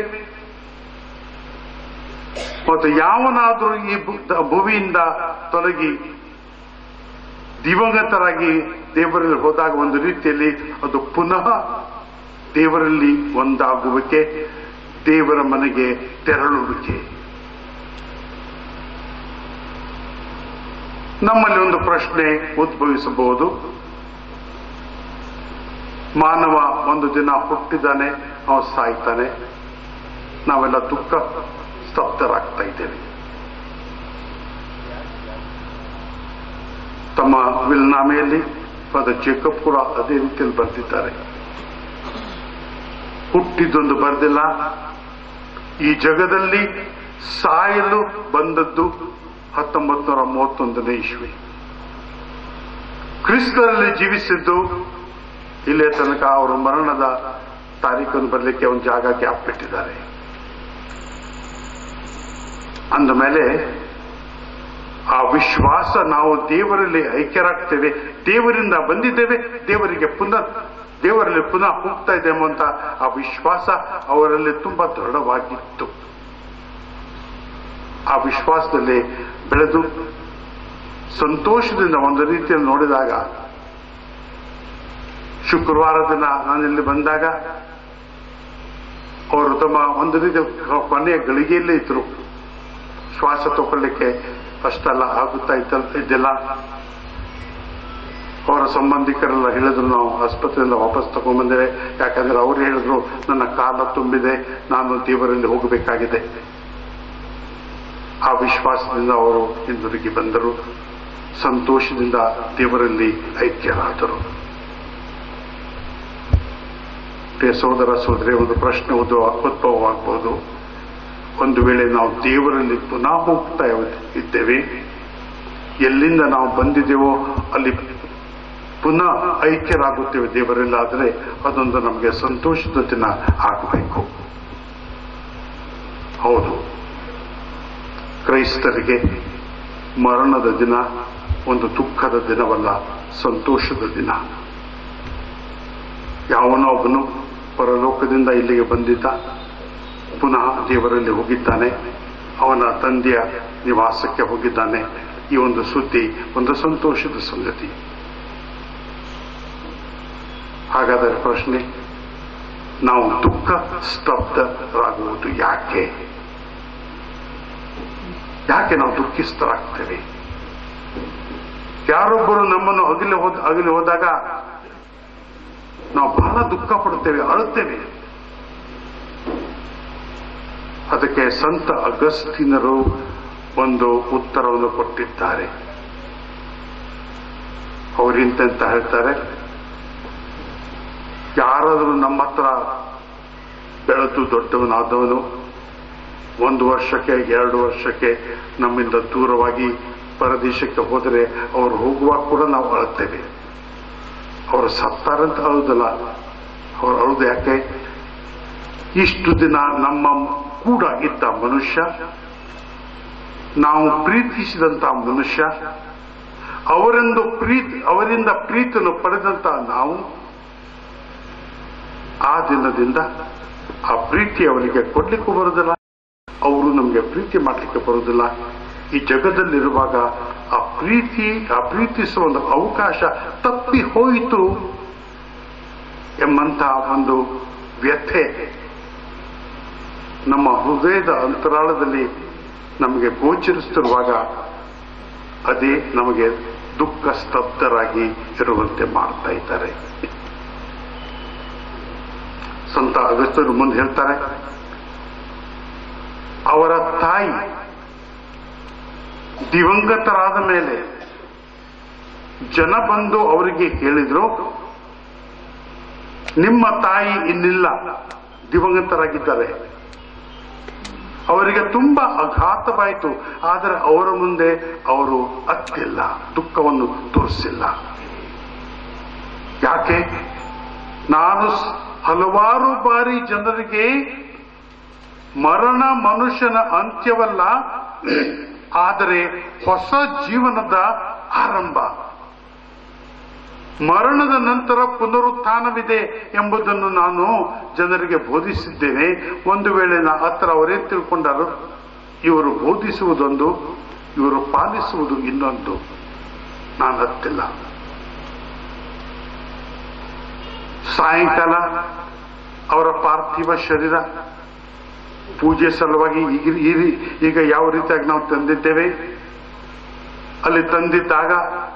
ಮತ್ತು ಯಾವನಾದರೂ ಈ ಭುವಿಯಿಂದ ತೊಲಗಿ ದಿವಂಗತರಾಗಿ ದೇವರಲ್ಲಿ ಹೋದಾಗ ಒಂದು ರೀತಿಯಲ್ಲಿ ಅದು ಪುನಃ ದೇವರಲ್ಲಿ ಒಂದಾಗುವಿಕೆ, ದೇವರ ಮನೆಗೆ ತೆರಳುವಿಕೆ. ನಮ್ಮಲ್ಲಿ ಒಂದು ಪ್ರಶ್ನೆ ಉದ್ಭವಿಸಬಹುದು. ಮಾನವ ಒಂದು ದಿನ ಹುಟ್ಟಿದ್ದಾನೆ, ಅವನು ಸಾಯ್ತಾನೆ, ನಾವೆಲ್ಲ ದುಃಖ ಸ್ತಬ್ಧರಾಗ್ತಾ ಇದ್ದೇವೆ. ತಮ್ಮ ವಿಲ್ನಾಮೆಯಲ್ಲಿ ಫಾದರ್ ಜೇಕಬ್ ಕೂಡ ಅದೇ ರೀತಿಯಲ್ಲಿ ಬರೆದಿದ್ದಾರೆ. ಹುಟ್ಟಿದ್ದೊಂದು ಬರೆದಿಲ್ಲ, ಈ ಜಗದಲ್ಲಿ ಸಾಯಲು ಬಂದದ್ದು 1931ನೇ ಇಸ್ವಿ. ಕ್ರಿಸ್ತರಲ್ಲಿ ಜೀವಿಸಿದ್ದು ಇಲ್ಲೇ ತನಕ ಅವರು ಮರಣದ ತಾರೀಖನ್ನು ಬರಲಿಕ್ಕೆ ಒಂದು ಜಾಗ ಗ್ಯಾಪ್ ಬಿಟ್ಟಿದ್ದಾರೆ. ಅಂದ ಮೇಲೆ ಆ ವಿಶ್ವಾಸ, ನಾವು ದೇವರಲ್ಲಿ ಐಕ್ಯರಾಗ್ತೇವೆ, ದೇವರಿಂದ ಬಂದಿದ್ದೇವೆ, ದೇವರಲ್ಲಿ ಪುನಃ ಹೋಗ್ತಾ ಇದೆ ಎಂಬಂತ ಆ ವಿಶ್ವಾಸ ಅವರಲ್ಲಿ ತುಂಬಾ ದೃಢವಾಗಿತ್ತು. ಆ ವಿಶ್ವಾಸದಲ್ಲಿ ಬೆಳೆದು ಸಂತೋಷದಿಂದ ಒಂದು ರೀತಿಯಲ್ಲಿ ನೋಡಿದಾಗ, ಶುಕ್ರವಾರ ದಿನ ನಾನಿಲ್ಲಿ ಬಂದಾಗ ಅವರು ತಮ್ಮ ಒಂದು ರೀತಿಯ ಕೊನೆಯ ಗಳಿಗೆಯಲ್ಲೇ ಇದ್ರು. ಶ್ವಾಸ ತಗೊಳ್ಳಿಕ್ಕೆ ಅಷ್ಟೆಲ್ಲ ಆಗುತ್ತಾ ಇದ್ದಿಲ್ಲ. ಅವರ ಸಂಬಂಧಿಕರೆಲ್ಲ ಹೇಳಿದ್ರು, ನಾವು ಆಸ್ಪತ್ರೆಯಿಂದ ವಾಪಸ್ ತಗೊಂಡ್ಬಂದೇವೆ, ಯಾಕಂದ್ರೆ ಅವ್ರು ಹೇಳಿದ್ರು ನನ್ನ ಕಾಲ ತುಂಬಿದೆ, ನಾನು ದೇವರಲ್ಲಿ ಹೋಗಬೇಕಾಗಿದೆ. ಆ ವಿಶ್ವಾಸದಿಂದ ಅವರು ಹಿಂದಿರುಗಿ ಬಂದರು, ಸಂತೋಷದಿಂದ ದೇವರಲ್ಲಿ ಐಕ್ಯರಾದರು. ಸೋದರ ಸೋದರಿ, ಒಂದು ಪ್ರಶ್ನೆ ಉದ್ಭವವಾಗಬಹುದು. ಒಂದು ವೇಳೆ ನಾವು ದೇವರಲ್ಲಿ ಪುನಃ ಹೋಗ್ತಾ ಇದ್ದೇವೆ, ಎಲ್ಲಿಂದ ನಾವು ಬಂದಿದ್ದೇವೋ ಅಲ್ಲಿ ಪುನಃ ಐಕ್ಯರಾಗುತ್ತೇವೆ ದೇವರಲ್ಲಿ, ಆದರೆ ಅದೊಂದು ನಮಗೆ ಸಂತೋಷದ ದಿನ ಆಗಬೇಕು. ಹೌದು, ಕ್ರೈಸ್ತರಿಗೆ ಮರಣದ ದಿನ ಒಂದು ದುಃಖದ ದಿನವಲ್ಲ, ಸಂತೋಷದ ದಿನ. ಯಾವನೊಬ್ಬನು ಪರಲೋಕದಿಂದ ಇಲ್ಲಿಗೆ ಬಂದಿದ್ದ, ಪುನಃ ದೇವರಲ್ಲಿ ಹೋಗಿದ್ದಾನೆ, ಅವನ ತಂದೆಯ ನಿವಾಸಕ್ಕೆ ಹೋಗಿದ್ದಾನೆ. ಈ ಒಂದು ಸುದ್ದಿ ಒಂದು ಸಂತೋಷದ ಸಂಗತಿ. ಹಾಗಾದರೆ ಪ್ರಶ್ನೆ, ನಾವು ದುಃಖ ಸ್ತಬ್ಧರಾಗುವುದು ಯಾಕೆ? ಯಾಕೆ ನಾವು ದುಃಖಿಸ್ತರಾಗ್ತೇವೆ? ಯಾರೊಬ್ಬರು ನಮ್ಮನ್ನು ಅಗಲಿ ಹೋದಾಗ ನಾವು ಬಹಳ ದುಃಖ ಪಡುತ್ತೇವೆ, ಅಳುತ್ತೇವೆ. ಅದಕ್ಕೆ ಸಂತ ಅಗಸ್ಟಿನರು ಒಂದು ಉತ್ತರವನ್ನು ಕೊಟ್ಟಿದ್ದಾರೆ. ಅವರಿಂತೆಂತ ಹೇಳ್ತಾರೆ, ಯಾರಾದರೂ ನಮ್ಮ ಹತ್ರ ಬೆಳೆದು ದೊಡ್ಡವನಾದವನು 1 ವರ್ಷಕ್ಕೆ 2 ವರ್ಷಕ್ಕೆ ನಮ್ಮಿಂದ ದೂರವಾಗಿ ಪರದೇಶಕ್ಕೆ ಹೋದರೆ ಅವರು ಹೋಗುವಾಗ ಕೂಡ ನಾವು ಅಳುತ್ತೇವೆ. ಅವರು ಸತ್ತಾರಂತ ಅಳುವುದಲ್ಲ. ಅವರು ಅಳುವುದು ಯಾಕೆ? ಇಷ್ಟು ದಿನ ನಮ್ಮ ಕೂಡ ಇದ್ದ ಮನುಷ್ಯ, ನಾವು ಪ್ರೀತಿಸಿದಂತಹ ಮನುಷ್ಯ, ಅವರಿಂದ ಪ್ರೀತಿಯನ್ನು ಪಡೆದಂತ ನಾವು ಆ ದಿನದಿಂದ ಆ ಪ್ರೀತಿ ಅವರಿಗೆ ಕೊಡ್ಲಿಕ್ಕೂ ಬರುವುದಿಲ್ಲ, ಅವರು ನಮಗೆ ಪ್ರೀತಿ ಮಾಡಲಿಕ್ಕೆ ಬರುವುದಿಲ್ಲ. ಈ ಜಗದಲ್ಲಿರುವಾಗ ಆ ಪ್ರೀತಿಸುವ ಒಂದು ಅವಕಾಶ ತಪ್ಪಿ ಹೋಯಿತು ಎಂಬಂತಹ ಒಂದು ವ್ಯಥೆ ನಮ್ಮ ಹೃದಯದ ಅಂತರಾಳದಲ್ಲಿ ನಮಗೆ ಗೋಚರಿಸುತ್ತಿರುವಾಗ ಅದೇ ನಮಗೆ ದುಃಖ ಸ್ತಬ್ಧರಾಗಿ ಇರುವಂತೆ ಮಾಡ್ತಾ ಇದ್ದಾರೆ. ಸಂತ ಅಗಸ್ತ್ಯರು ಮುಂದೆ ಹೇಳ್ತಾರೆ, ಅವರ ತಾಯಿ ದಿವಂಗತರಾದ ಮೇಲೆ ಜನ ಬಂದು ಅವರಿಗೆ ಹೇಳಿದ್ರು, ನಿಮ್ಮ ತಾಯಿ ಇನ್ನಿಲ್ಲ, ದಿವಂಗತರಾಗಿದ್ದಾರೆ. ಅವರಿಗೆ ತುಂಬಾ ಆಘಾತವಾಯಿತು. ಆದರೆ ಅವರ ಮುಂದೆ ಅವರು ಅತ್ತಿಲ್ಲ, ದುಃಖವನ್ನು ತೋರಿಸಿಲ್ಲ. ಯಾಕೆ? ನಾನು ಹಲವಾರು ಬಾರಿ ಜನರಿಗೆ ಮರಣ ಮನುಷ್ಯನ ಅಂತ್ಯವಲ್ಲ, ಆದರೆ ಹೊಸ ಜೀವನದ ಆರಂಭ, ಮರಣದ ನಂತರ ಪುನರುತ್ಥಾನವಿದೆ ಎಂಬುದನ್ನು ನಾನು ಜನರಿಗೆ ಬೋಧಿಸಿದ್ದೇನೆ. ಒಂದು ವೇಳೆ ಹತ್ರ ಅವರೇನು ತಿಳ್ಕೊಂಡರು, ಇವರು ಬೋಧಿಸುವುದೊಂದು, ಇವರು ಪಾಲಿಸುವುದು ಇನ್ನೊಂದು. ನಾನು ಹತ್ತಿಲ್ಲ. ಸಾಯಂಕಾಲ ಅವರ ಪಾರ್ಥಿವ ಶರೀರ ಪೂಜೆ ಸಲುವಾಗಿ ಈಗ ಯಾವ ರೀತಿಯಾಗಿ ನಾವು ತಂದಿದ್ದೇವೆ, ಅಲ್ಲಿ ತಂದಿದ್ದಾಗ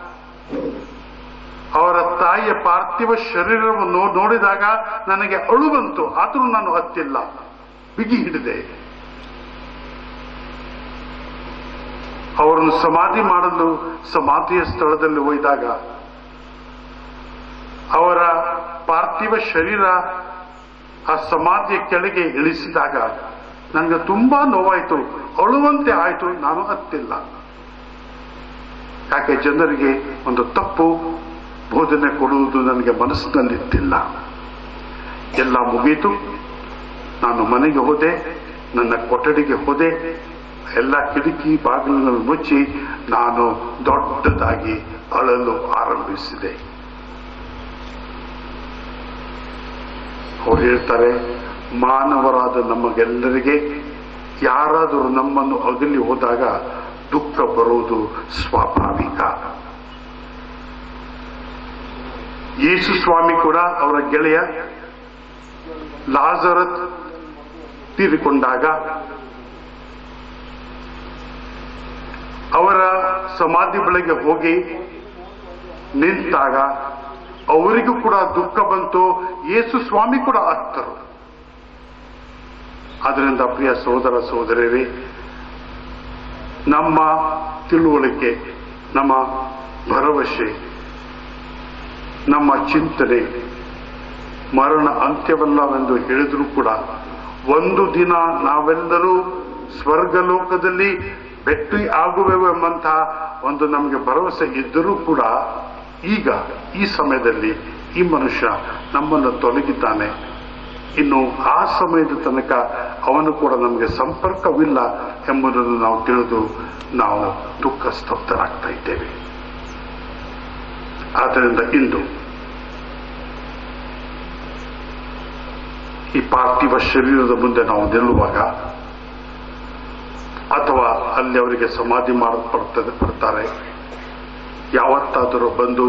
ಅವರ ತಾಯಿಯ ಪಾರ್ಥಿವ ಶರೀರವನ್ನು ನೋಡಿದಾಗ ನನಗೆ ಅಳು ಬಂತು. ಆದರೂ ನಾನು ಹತ್ತಿಲ್ಲ, ಬಿಗಿ ಹಿಡಿದೆ. ಅವರನ್ನು ಸಮಾಧಿ ಮಾಡಲು ಸಮಾಧಿಯ ಸ್ಥಳದಲ್ಲಿ ಒಯ್ದಾಗ ಅವರ ಪಾರ್ಥಿವ ಶರೀರ ಆ ಸಮಾಧಿಯ ಕೆಳಗೆ ಇಳಿಸಿದಾಗ ನನಗೆ ತುಂಬಾ ನೋವಾಯಿತು, ಅಳುವಂತೆ ಆಯಿತು. ನಾನು ಹತ್ತಿಲ್ಲ. ಯಾಕೆ? ಜನರಿಗೆ ಒಂದು ತಪ್ಪು ಬೋಧನೆ ಕೊಡುವುದು ನನಗೆ ಮನಸ್ಸಿನಲ್ಲಿದ್ದಿಲ್ಲ. ಎಲ್ಲ ಮುಗೀತು. ನಾನು ಮನೆಗೆ ಹೋದೆ, ನನ್ನ ಕೊಠಡಿಗೆ ಹೋದೆ, ಎಲ್ಲ ಕಿಟಕಿ ಬಾಗಿಲುಗಳನ್ನು ಮುಚ್ಚಿ ನಾನು ದೊಡ್ಡದಾಗಿ ಅಳಲು ಆರಂಭಿಸಿದೆ. ಅವ್ರು ಹೇಳ್ತಾರೆ, ಮಾನವರಾದ ನಮಗೆಲ್ಲರಿಗೆ ಯಾರಾದರೂ ನಮ್ಮನ್ನು ಅಗಲಿ ಹೋದಾಗ ದುಃಖ ಬರುವುದು ಸ್ವಾಭಾವಿಕ. ಯೇಸು ಸ್ವಾಮಿ ಕೂಡ ಅವರ ಗೆಳೆಯ ಲಾಜರಸ್ ತೀರಿಕೊಂಡಾಗ ಅವರ ಸಮಾಧಿ ಬಳಿಗೆ ಹೋಗಿ ನಿಂತಾಗ ಅವರಿಗೂ ಕೂಡ ದುಃಖ ಬಂತು. ಯೇಸು ಸ್ವಾಮಿ ಕೂಡ ಅತ್ತರು. ಆದ್ದರಿಂದ ಪ್ರಿಯ ಸಹೋದರ ಸಹೋದರಿಯರೇ, ನಮ್ಮ ತಿಳುವಳಿಕೆ, ನಮ್ಮ ಭರವಸೆ, ನಮ್ಮ ಚಿಂತನೆ ಮರಣ ಅಂತ್ಯವಲ್ಲವೆಂದು ಹೇಳಿದರೂ ಕೂಡ ಒಂದು ದಿನ ನಾವೆಲ್ಲರೂ ಸ್ವರ್ಗಲೋಕದಲ್ಲಿ ಭೇಟಿ ಆಗುವೆವು ಎಂಬಂತಹ ಒಂದು ನಮಗೆ ಭರವಸೆ ಇದ್ದರೂ ಕೂಡ ಈಗ ಈ ಸಮಯದಲ್ಲಿ ಈ ಮನುಷ್ಯ ನಮ್ಮನ್ನು ತೊಲಗಿದ್ದಾನೆ. ಇನ್ನು ಆ ಸಮಯದ ತನಕ ಅವನು ಕೂಡ ನಮಗೆ ಸಂಪರ್ಕವಿಲ್ಲ ಎಂಬುದನ್ನು ನಾವು ತಿಳಿದು ನಾವು ದುಃಖ ಸ್ತಬ್ಧರಾಗ್ತಾ ಇದ್ದೇವೆ. ಆದ್ದರಿಂದ ಇಂದು ಈ ಪಾರ್ಥಿವ ಶರೀರದ ಮುಂದೆ ನಾವು ನಿಲ್ಲುವಾಗ ಅಥವಾ ಅಲ್ಲಿ ಅವರಿಗೆ ಸಮಾಧಿ ಬರ್ತಾರೆ, ಯಾವತ್ತಾದರೂ ಬಂದು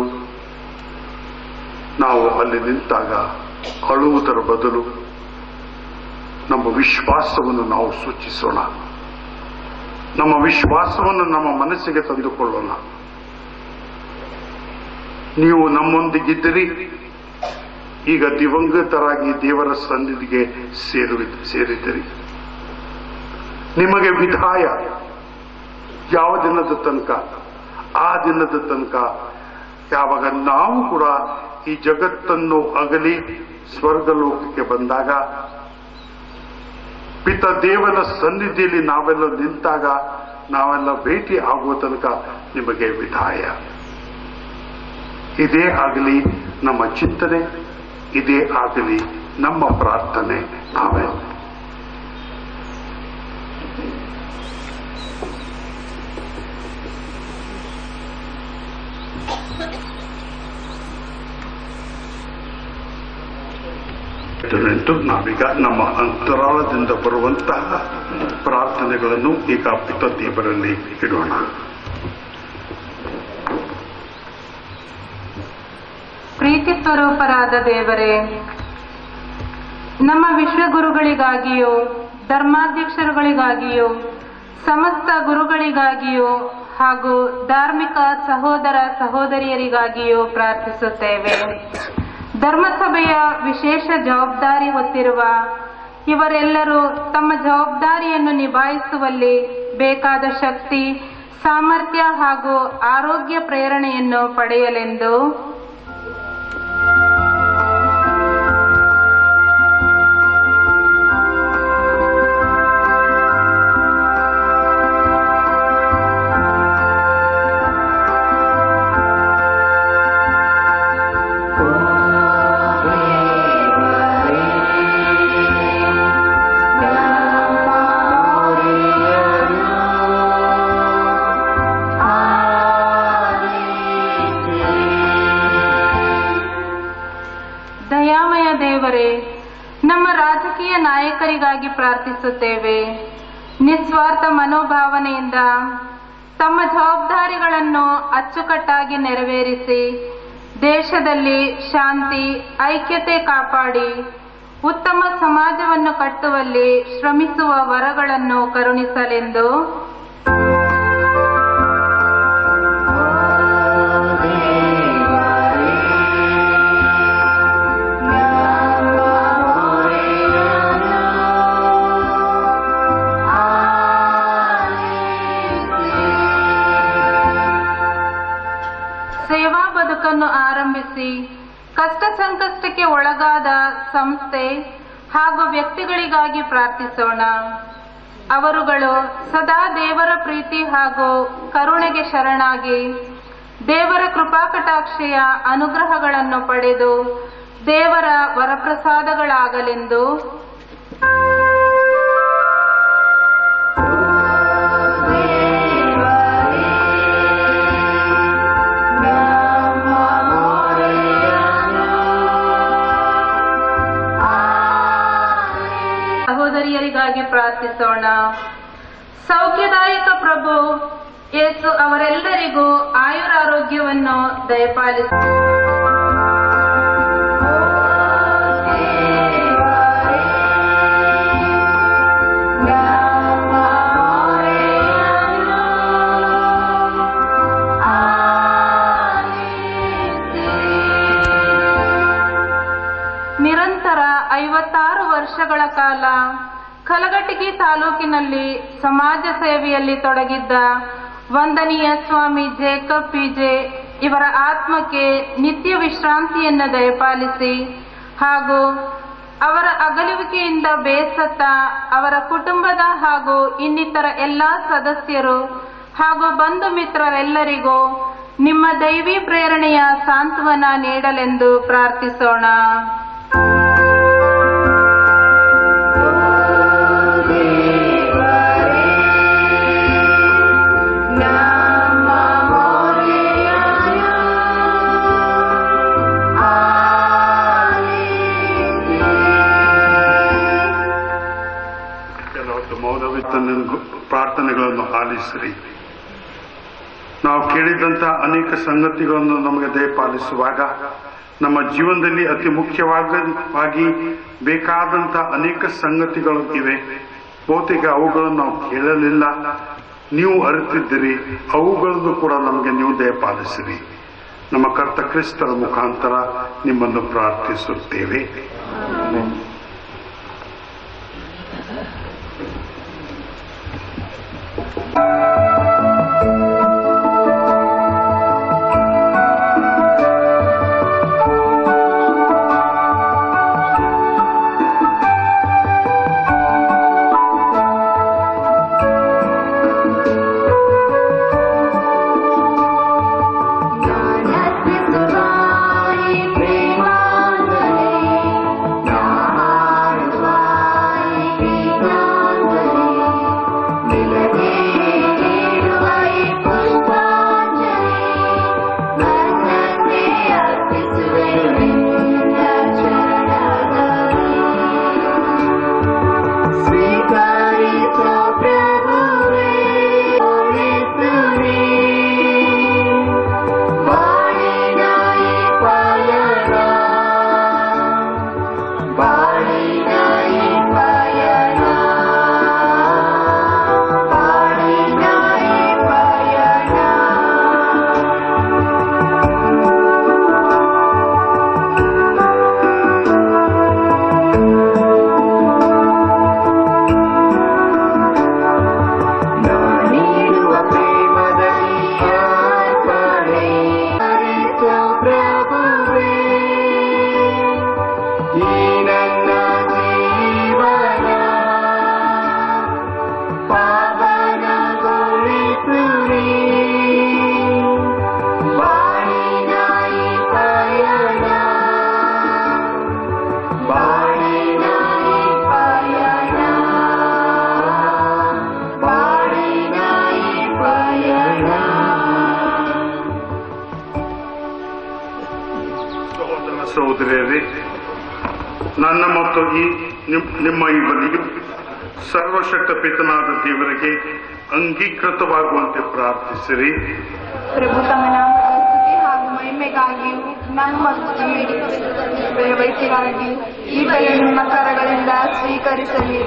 ನಾವು ಅಲ್ಲಿ ನಿಂತಾಗ ಅಳುವುದರ ಬದಲು ನಮ್ಮ ವಿಶ್ವಾಸವನ್ನು ನಾವು ಸೂಚಿಸೋಣ. ನಮ್ಮ ವಿಶ್ವಾಸವನ್ನು ನಮ್ಮ ಮನಸ್ಸಿಗೆ ತಂದುಕೊಳ್ಳೋಣ. ನೀವು ನಮ್ಮೊಂದಿಗಿದ್ದಿರಿ, ಈಗ ದಿವಂಗತರಾಗಿ ದೇವರ ಸನ್ನಿಧಿಗೆ ಸೇರಿದಿರಿ. ನಿಮಗೆ ವಿದಾಯ. ಯಾವ ದಿನದ ತನಕ? ಆ ದಿನದ ತನಕ ಯಾವಾಗ ನಾವು ಕೂಡ ಈ ಜಗತ್ತನ್ನು ಅಗಲಿ ಸ್ವರ್ಗಲೋಕಕ್ಕೆ ಬಂದಾಗ, ಪಿತ ದೇವನ ಸನ್ನಿಧಿಯಲ್ಲಿ ನಾವೆಲ್ಲ ನಿಂತಾಗ, ನಾವೆಲ್ಲ ಭೇಟಿ ಆಗುವ ತನಕ ನಿಮಗೆ ವಿದಾಯ. ಇದೇ ಆಗಲಿ ನಮ್ಮ ಚಿಂತನೆ ಇದೇ ಆಗಲಿ ನಮ್ಮ ಪ್ರಾರ್ಥನೆ. ಆಮೆನ್. ನಾವೀಗ ನಮ್ಮ ಅಂತರಾಳದಿಂದ ಬರುವಂತಹ ಪ್ರಾರ್ಥನೆಗಳನ್ನು ಈಗ ಪುಟ್ಟ ದೇವರಲ್ಲಿ ಇಡೋಣ. ಪ್ರೀತಿ ಸ್ವರೂಪರಾದ ದೇವರೇ, ನಮ್ಮ ವಿಶ್ವಗುರುಗಳಿಗಾಗಿಯೂ ಧರ್ಮಾಧ್ಯಕ್ಷರುಗಳಿಗಾಗಿಯೂ ಸಮಸ್ತ ಗುರುಗಳಿಗಾಗಿಯೂ ಹಾಗೂ ಧಾರ್ಮಿಕ ಸಹೋದರ ಸಹೋದರಿಯರಿಗಾಗಿಯೂ ಪ್ರಾರ್ಥಿಸುತ್ತೇವೆ. ಧರ್ಮಸಭೆಯ ವಿಶೇಷ ಜವಾಬ್ದಾರಿ ಹೊತ್ತಿರುವ ಇವರೆಲ್ಲರೂ ತಮ್ಮ ಜವಾಬ್ದಾರಿಯನ್ನು ನಿಭಾಯಿಸುವಲ್ಲಿ ಬೇಕಾದ ಶಕ್ತಿ, ಸಾಮರ್ಥ್ಯ ಹಾಗೂ ಆರೋಗ್ಯ ಪ್ರೇರಣೆಯನ್ನು ಪಡೆಯಲೆಂದು ನಮ್ಮ ರಾಜಕೀಯ ನಾಯಕರಿಗಾಗಿ ಪ್ರಾರ್ಥಿಸುತ್ತೇವೆ. ನಿಸ್ವಾರ್ಥ ಮನೋಭಾವನೆಯಿಂದ ತಮ್ಮ ಜವಾಬ್ದಾರಿಗಳನ್ನು ಅಚ್ಚುಕಟ್ಟಾಗಿ ನೆರವೇರಿಸಿ ದೇಶದಲ್ಲಿ ಶಾಂತಿ, ಐಕ್ಯತೆ ಕಾಪಾಡಿ ಉತ್ತಮ ಸಮಾಜವನ್ನು ಕಟ್ಟುವಲ್ಲಿ ಶ್ರಮಿಸುವ ವರಗಳನ್ನು ಕರುಣಿಸಲೆಂದು ಸೇವಾ ಬದುಕನ್ನು ಆರಂಭಿಸಿ ಕಷ್ಟ ಸಂಕಷ್ಟಕ್ಕೆ ಒಳಗಾದ ಸಂಸ್ಥೆ ಹಾಗೂ ವ್ಯಕ್ತಿಗಳಿಗಾಗಿ ಪ್ರಾರ್ಥಿಸೋಣ. ಅವರುಗಳು ಸದಾ ದೇವರ ಪ್ರೀತಿ ಹಾಗೂ ಕರುಣೆಗೆ ಶರಣಾಗಿ ದೇವರ ಕೃಪಾಕಟಾಕ್ಷೆಯ ಅನುಗ್ರಹಗಳನ್ನು ಪಡೆದು ದೇವರ ವರಪ್ರಸಾದಗಳಾಗಲೆಂದು ಸಹೋದರಿಯರಿಗಾಗಿ ಪ್ರಾರ್ಥಿಸೋಣ. ಸೌಖ್ಯದಾಯಕ ಪ್ರಭು ಯೇಸು ಅವರೆಲ್ಲರಿಗೂ ಆಯುರಾರೋಗ್ಯವನ್ನು ದಯಪಾಲಿಸಿ ನಿರಂತರ 56 ವರ್ಷಗಳ ಕಾಲ ಕಲಘಟಗಿ ತಾಲೂಕಿನಲ್ಲಿ ಸಮಾಜ ಸೇವೆಯಲ್ಲಿ ತೊಡಗಿದ್ದ ವಂದನೀಯ ಸ್ವಾಮಿ ಜೇಕಬ್ ಪಿಜೆ ಇವರ ಆತ್ಮಕ್ಕೆ ನಿತ್ಯ ವಿಶ್ರಾಂತಿಯನ್ನು ದಯಪಾಲಿಸಿ ಹಾಗೂ ಅವರ ಅಗಲುವಿಕೆಯಿಂದ ಬೇಸತ್ತ ಅವರ ಕುಟುಂಬದ ಹಾಗೂ ಇನ್ನಿತರ ಎಲ್ಲಾ ಸದಸ್ಯರು ಹಾಗೂ ಬಂಧು ಮಿತ್ರರೆಲ್ಲರಿಗೂ ನಿಮ್ಮ ದೈವಿ ಪ್ರೇರಣೆಯ ಸಾಂತ್ವನ ನೀಡಲೆಂದು ಪ್ರಾರ್ಥಿಸೋಣ. ಪ್ರಾರ್ಥನೆಗಳನ್ನು ಆಲಿಸಿರಿ. ನಾವು ಕೇಳಿದಂತಹ ಅನೇಕ ಸಂಗತಿಗಳನ್ನು ನಮಗೆ ದಯಪಾಲಿಸುವಾಗ ನಮ್ಮ ಜೀವನದಲ್ಲಿ ಅತಿ ಮುಖ್ಯವಾಗಿ ಬೇಕಾದಂತಹ ಅನೇಕ ಸಂಗತಿಗಳು ಇವೆ. ಬಹುತೇಕ ಅವುಗಳನ್ನು ನಾವು ಕೇಳಲಿಲ್ಲ, ನೀವು ಅರಿತಿದ್ದೀರಿ. ಅವುಗಳನ್ನು ಕೂಡ ನಮಗೆ ನೀವು ದಯಪಾಲಿಸಿರಿ. ನಮ್ಮ ಕರ್ತ ಕ್ರಿಸ್ತರ ಮುಖಾಂತರ ನಿಮ್ಮನ್ನು ಪ್ರಾರ್ಥಿಸುತ್ತೇವೆ. Pray ದೇವರೇ, ನನ್ನ ಮತ್ತು ನಿಮ್ಮ ಈ ಬಲಿಯು ಸರ್ವಶಕ್ತ ಪಿತನಾದ ದೇವರಿಗೆ ಅಂಗೀಕೃತವಾಗುವಂತೆ ಪ್ರಾರ್ಥಿಸಿರಿ. ಪ್ರಭು ತಮ್ಮ ನಾಮದ ಸ್ತುತಿ ಹಾಗೂ ಮಹಿಮೆಗಾಗಿಯೂ ನಮ್ಮ ಮತ್ತು ವೈದ್ಯರಾಗಿಯೂ ಈ ಬಲಿ ನಿಮ್ಮ ಕರಗಳಿಂದ ಸ್ವೀಕರಿಸಲಿ.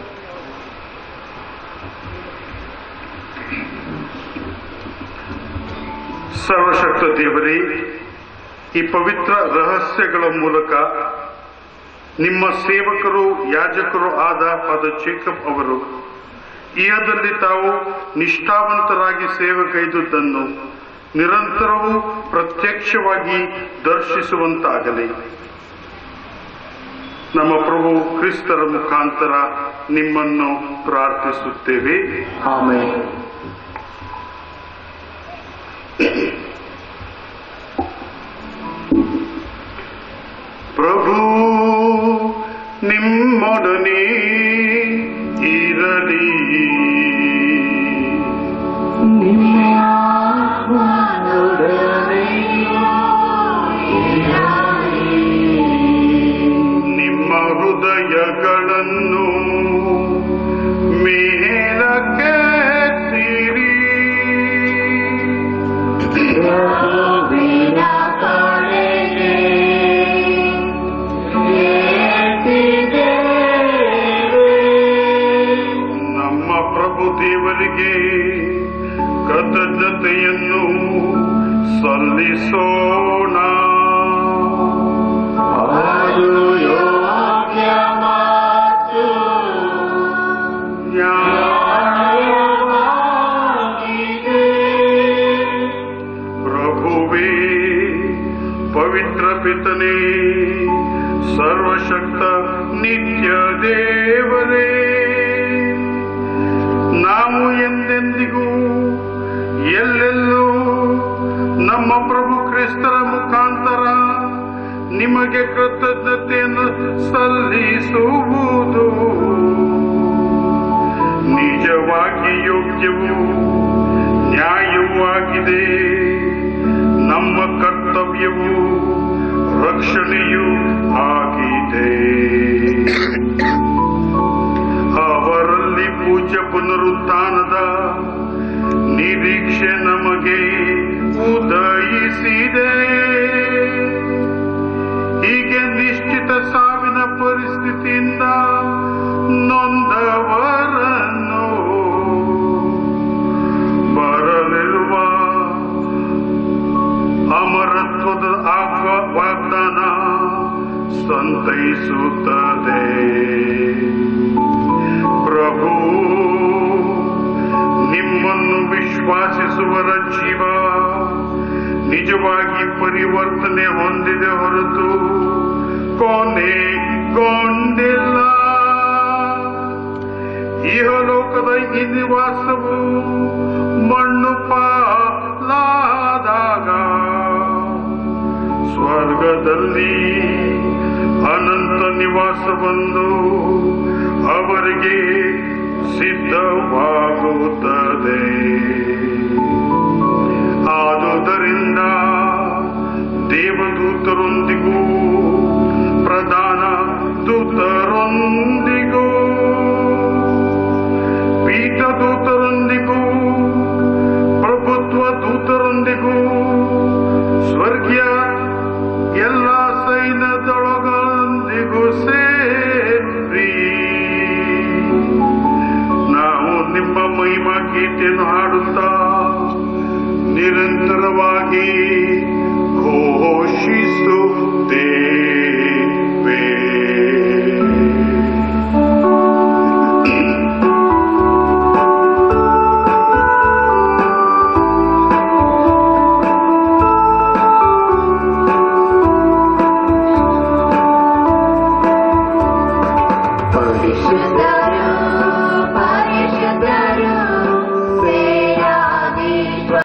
ಸರ್ವಶಕ್ತ ದೇವರೇ, ಈ ಪವಿತ್ರ ರಹಸ್ಯಗಳ ಮೂಲಕ ನಿಮ್ಮ ಸೇವಕರು ಯಾಜಕರು ಆದ ಫಾದರ್ ಜೇಕಬ್ ಅವರು ಇಹದಲ್ಲಿ ತಾವು ನಿಷ್ಠಾವಂತರಾಗಿ ಸೇವೆಗೈದುದನ್ನು ನಿರಂತರವೂ ಪ್ರತ್ಯಕ್ಷವಾಗಿ ದರ್ಶಿಸುವಂತಾಗಲಿ. ನಮ್ಮ ಪ್ರಭು ಕ್ರಿಸ್ತರ ಮುಖಾಂತರ ನಿಮ್ಮನ್ನು ಪ್ರಾರ್ಥಿಸುತ್ತೇವೆ. ಆಮೆನ್. ಪ್ರಭು ನಿಮ್ಮೊಡನೆ ಇರಲಿ. ನಿಮ್ಮ ಹೃದಯಗಳನ್ನು ಮೇಲಕ್ಕೆತ್ತಿರಿ. ದೇವರಿಗೆ ಕೃತಜ್ಞತೆಯನ್ನು ಸಲ್ಲಿಸೋಣ. ಪ್ರಭುವೇ, ಪವಿತ್ರ ಪಿತನೇ, ಸರ್ವಶಕ್ತ ನಿತ್ಯ ದೇವರೇ, ನಾವು ಎಂದೆಂದಿಗೂ ಎಲ್ಲೆಲ್ಲೂ ನಮ್ಮ ಪ್ರಭು ಕ್ರಿಸ್ತರ ಮುಖಾಂತರ ನಿಮಗೆ ಕೃತಜ್ಞತೆಯನ್ನು ಸಲ್ಲಿಸುವುದು ನಿಜವಾಗಿ ಯೋಗ್ಯವೂ ನ್ಯಾಯವೂ ಆಗಿದೆ. ನಮ್ಮ ಕರ್ತವ್ಯವೂ ರಕ್ಷಣೆಯೂ ಆಗಿದೆ. ಅವರಲ್ಲಿ ಪೂಜ್ಯ ಪುನರುತ್ಥಾನದ ನಿರೀಕ್ಷೆ ನಮಗೆ ಉದಯಿಸಿದೆ. ಹೀಗೆ ನಿಶ್ಚಿತ ಸಾವಿನ ಪರಿಸ್ಥಿತಿಯಿಂದ ನೊಂದವರನ್ನು ಬರಲಿರುವ ಅಮರತ್ವದ ವಾಗ್ದಾನ ಸಂತೈಸುತ್ತದೆ. ಪ್ರಭು, ನಿಮ್ಮನ್ನು ವಿಶ್ವಾಸಿಸುವರ ಜೀವ ನಿಜವಾಗಿ ಪರಿವರ್ತನೆ ಹೊಂದಿದೆ ಹೊರತು ಕೊನೆಗೊಂಡಿಲ್ಲ. ಇಹಲೋಕದ ಈ ನಿವಾಸವು ಮಣ್ಣು ಪಾಲಾದಾಗ ಸ್ವರ್ಗದಲ್ಲಿ ಅನಂತ ನಿವಾಸವೊಂದು ಅವರಿಗೆ ಸಿದ್ಧವಾಗುತ್ತದೆ. ಆದುದರಿಂದ ದೇವದೂತರೊಂದಿಗೂ ಪ್ರಧಾನ ದೂತರೊಂದಿಗೂ ಪೀಠದೂತರೊಂದಿಗೂ ಪ್ರಭುತ್ವ ದೂತರೊಂದಿಗೂ ಸ್ವರ್ಗೀಯ ಎಲ್ಲ ಸೈನ್ಯದೊಳಗೊಂದಿಗೂ ಸೇರಿ ನಾವು ನಿಮ್ಮ ಮಹಿಮಾ ಗೀತೆಯನ್ನು ಹಾಡುತ್ತಾ ನಿರಂತರವಾಗಿ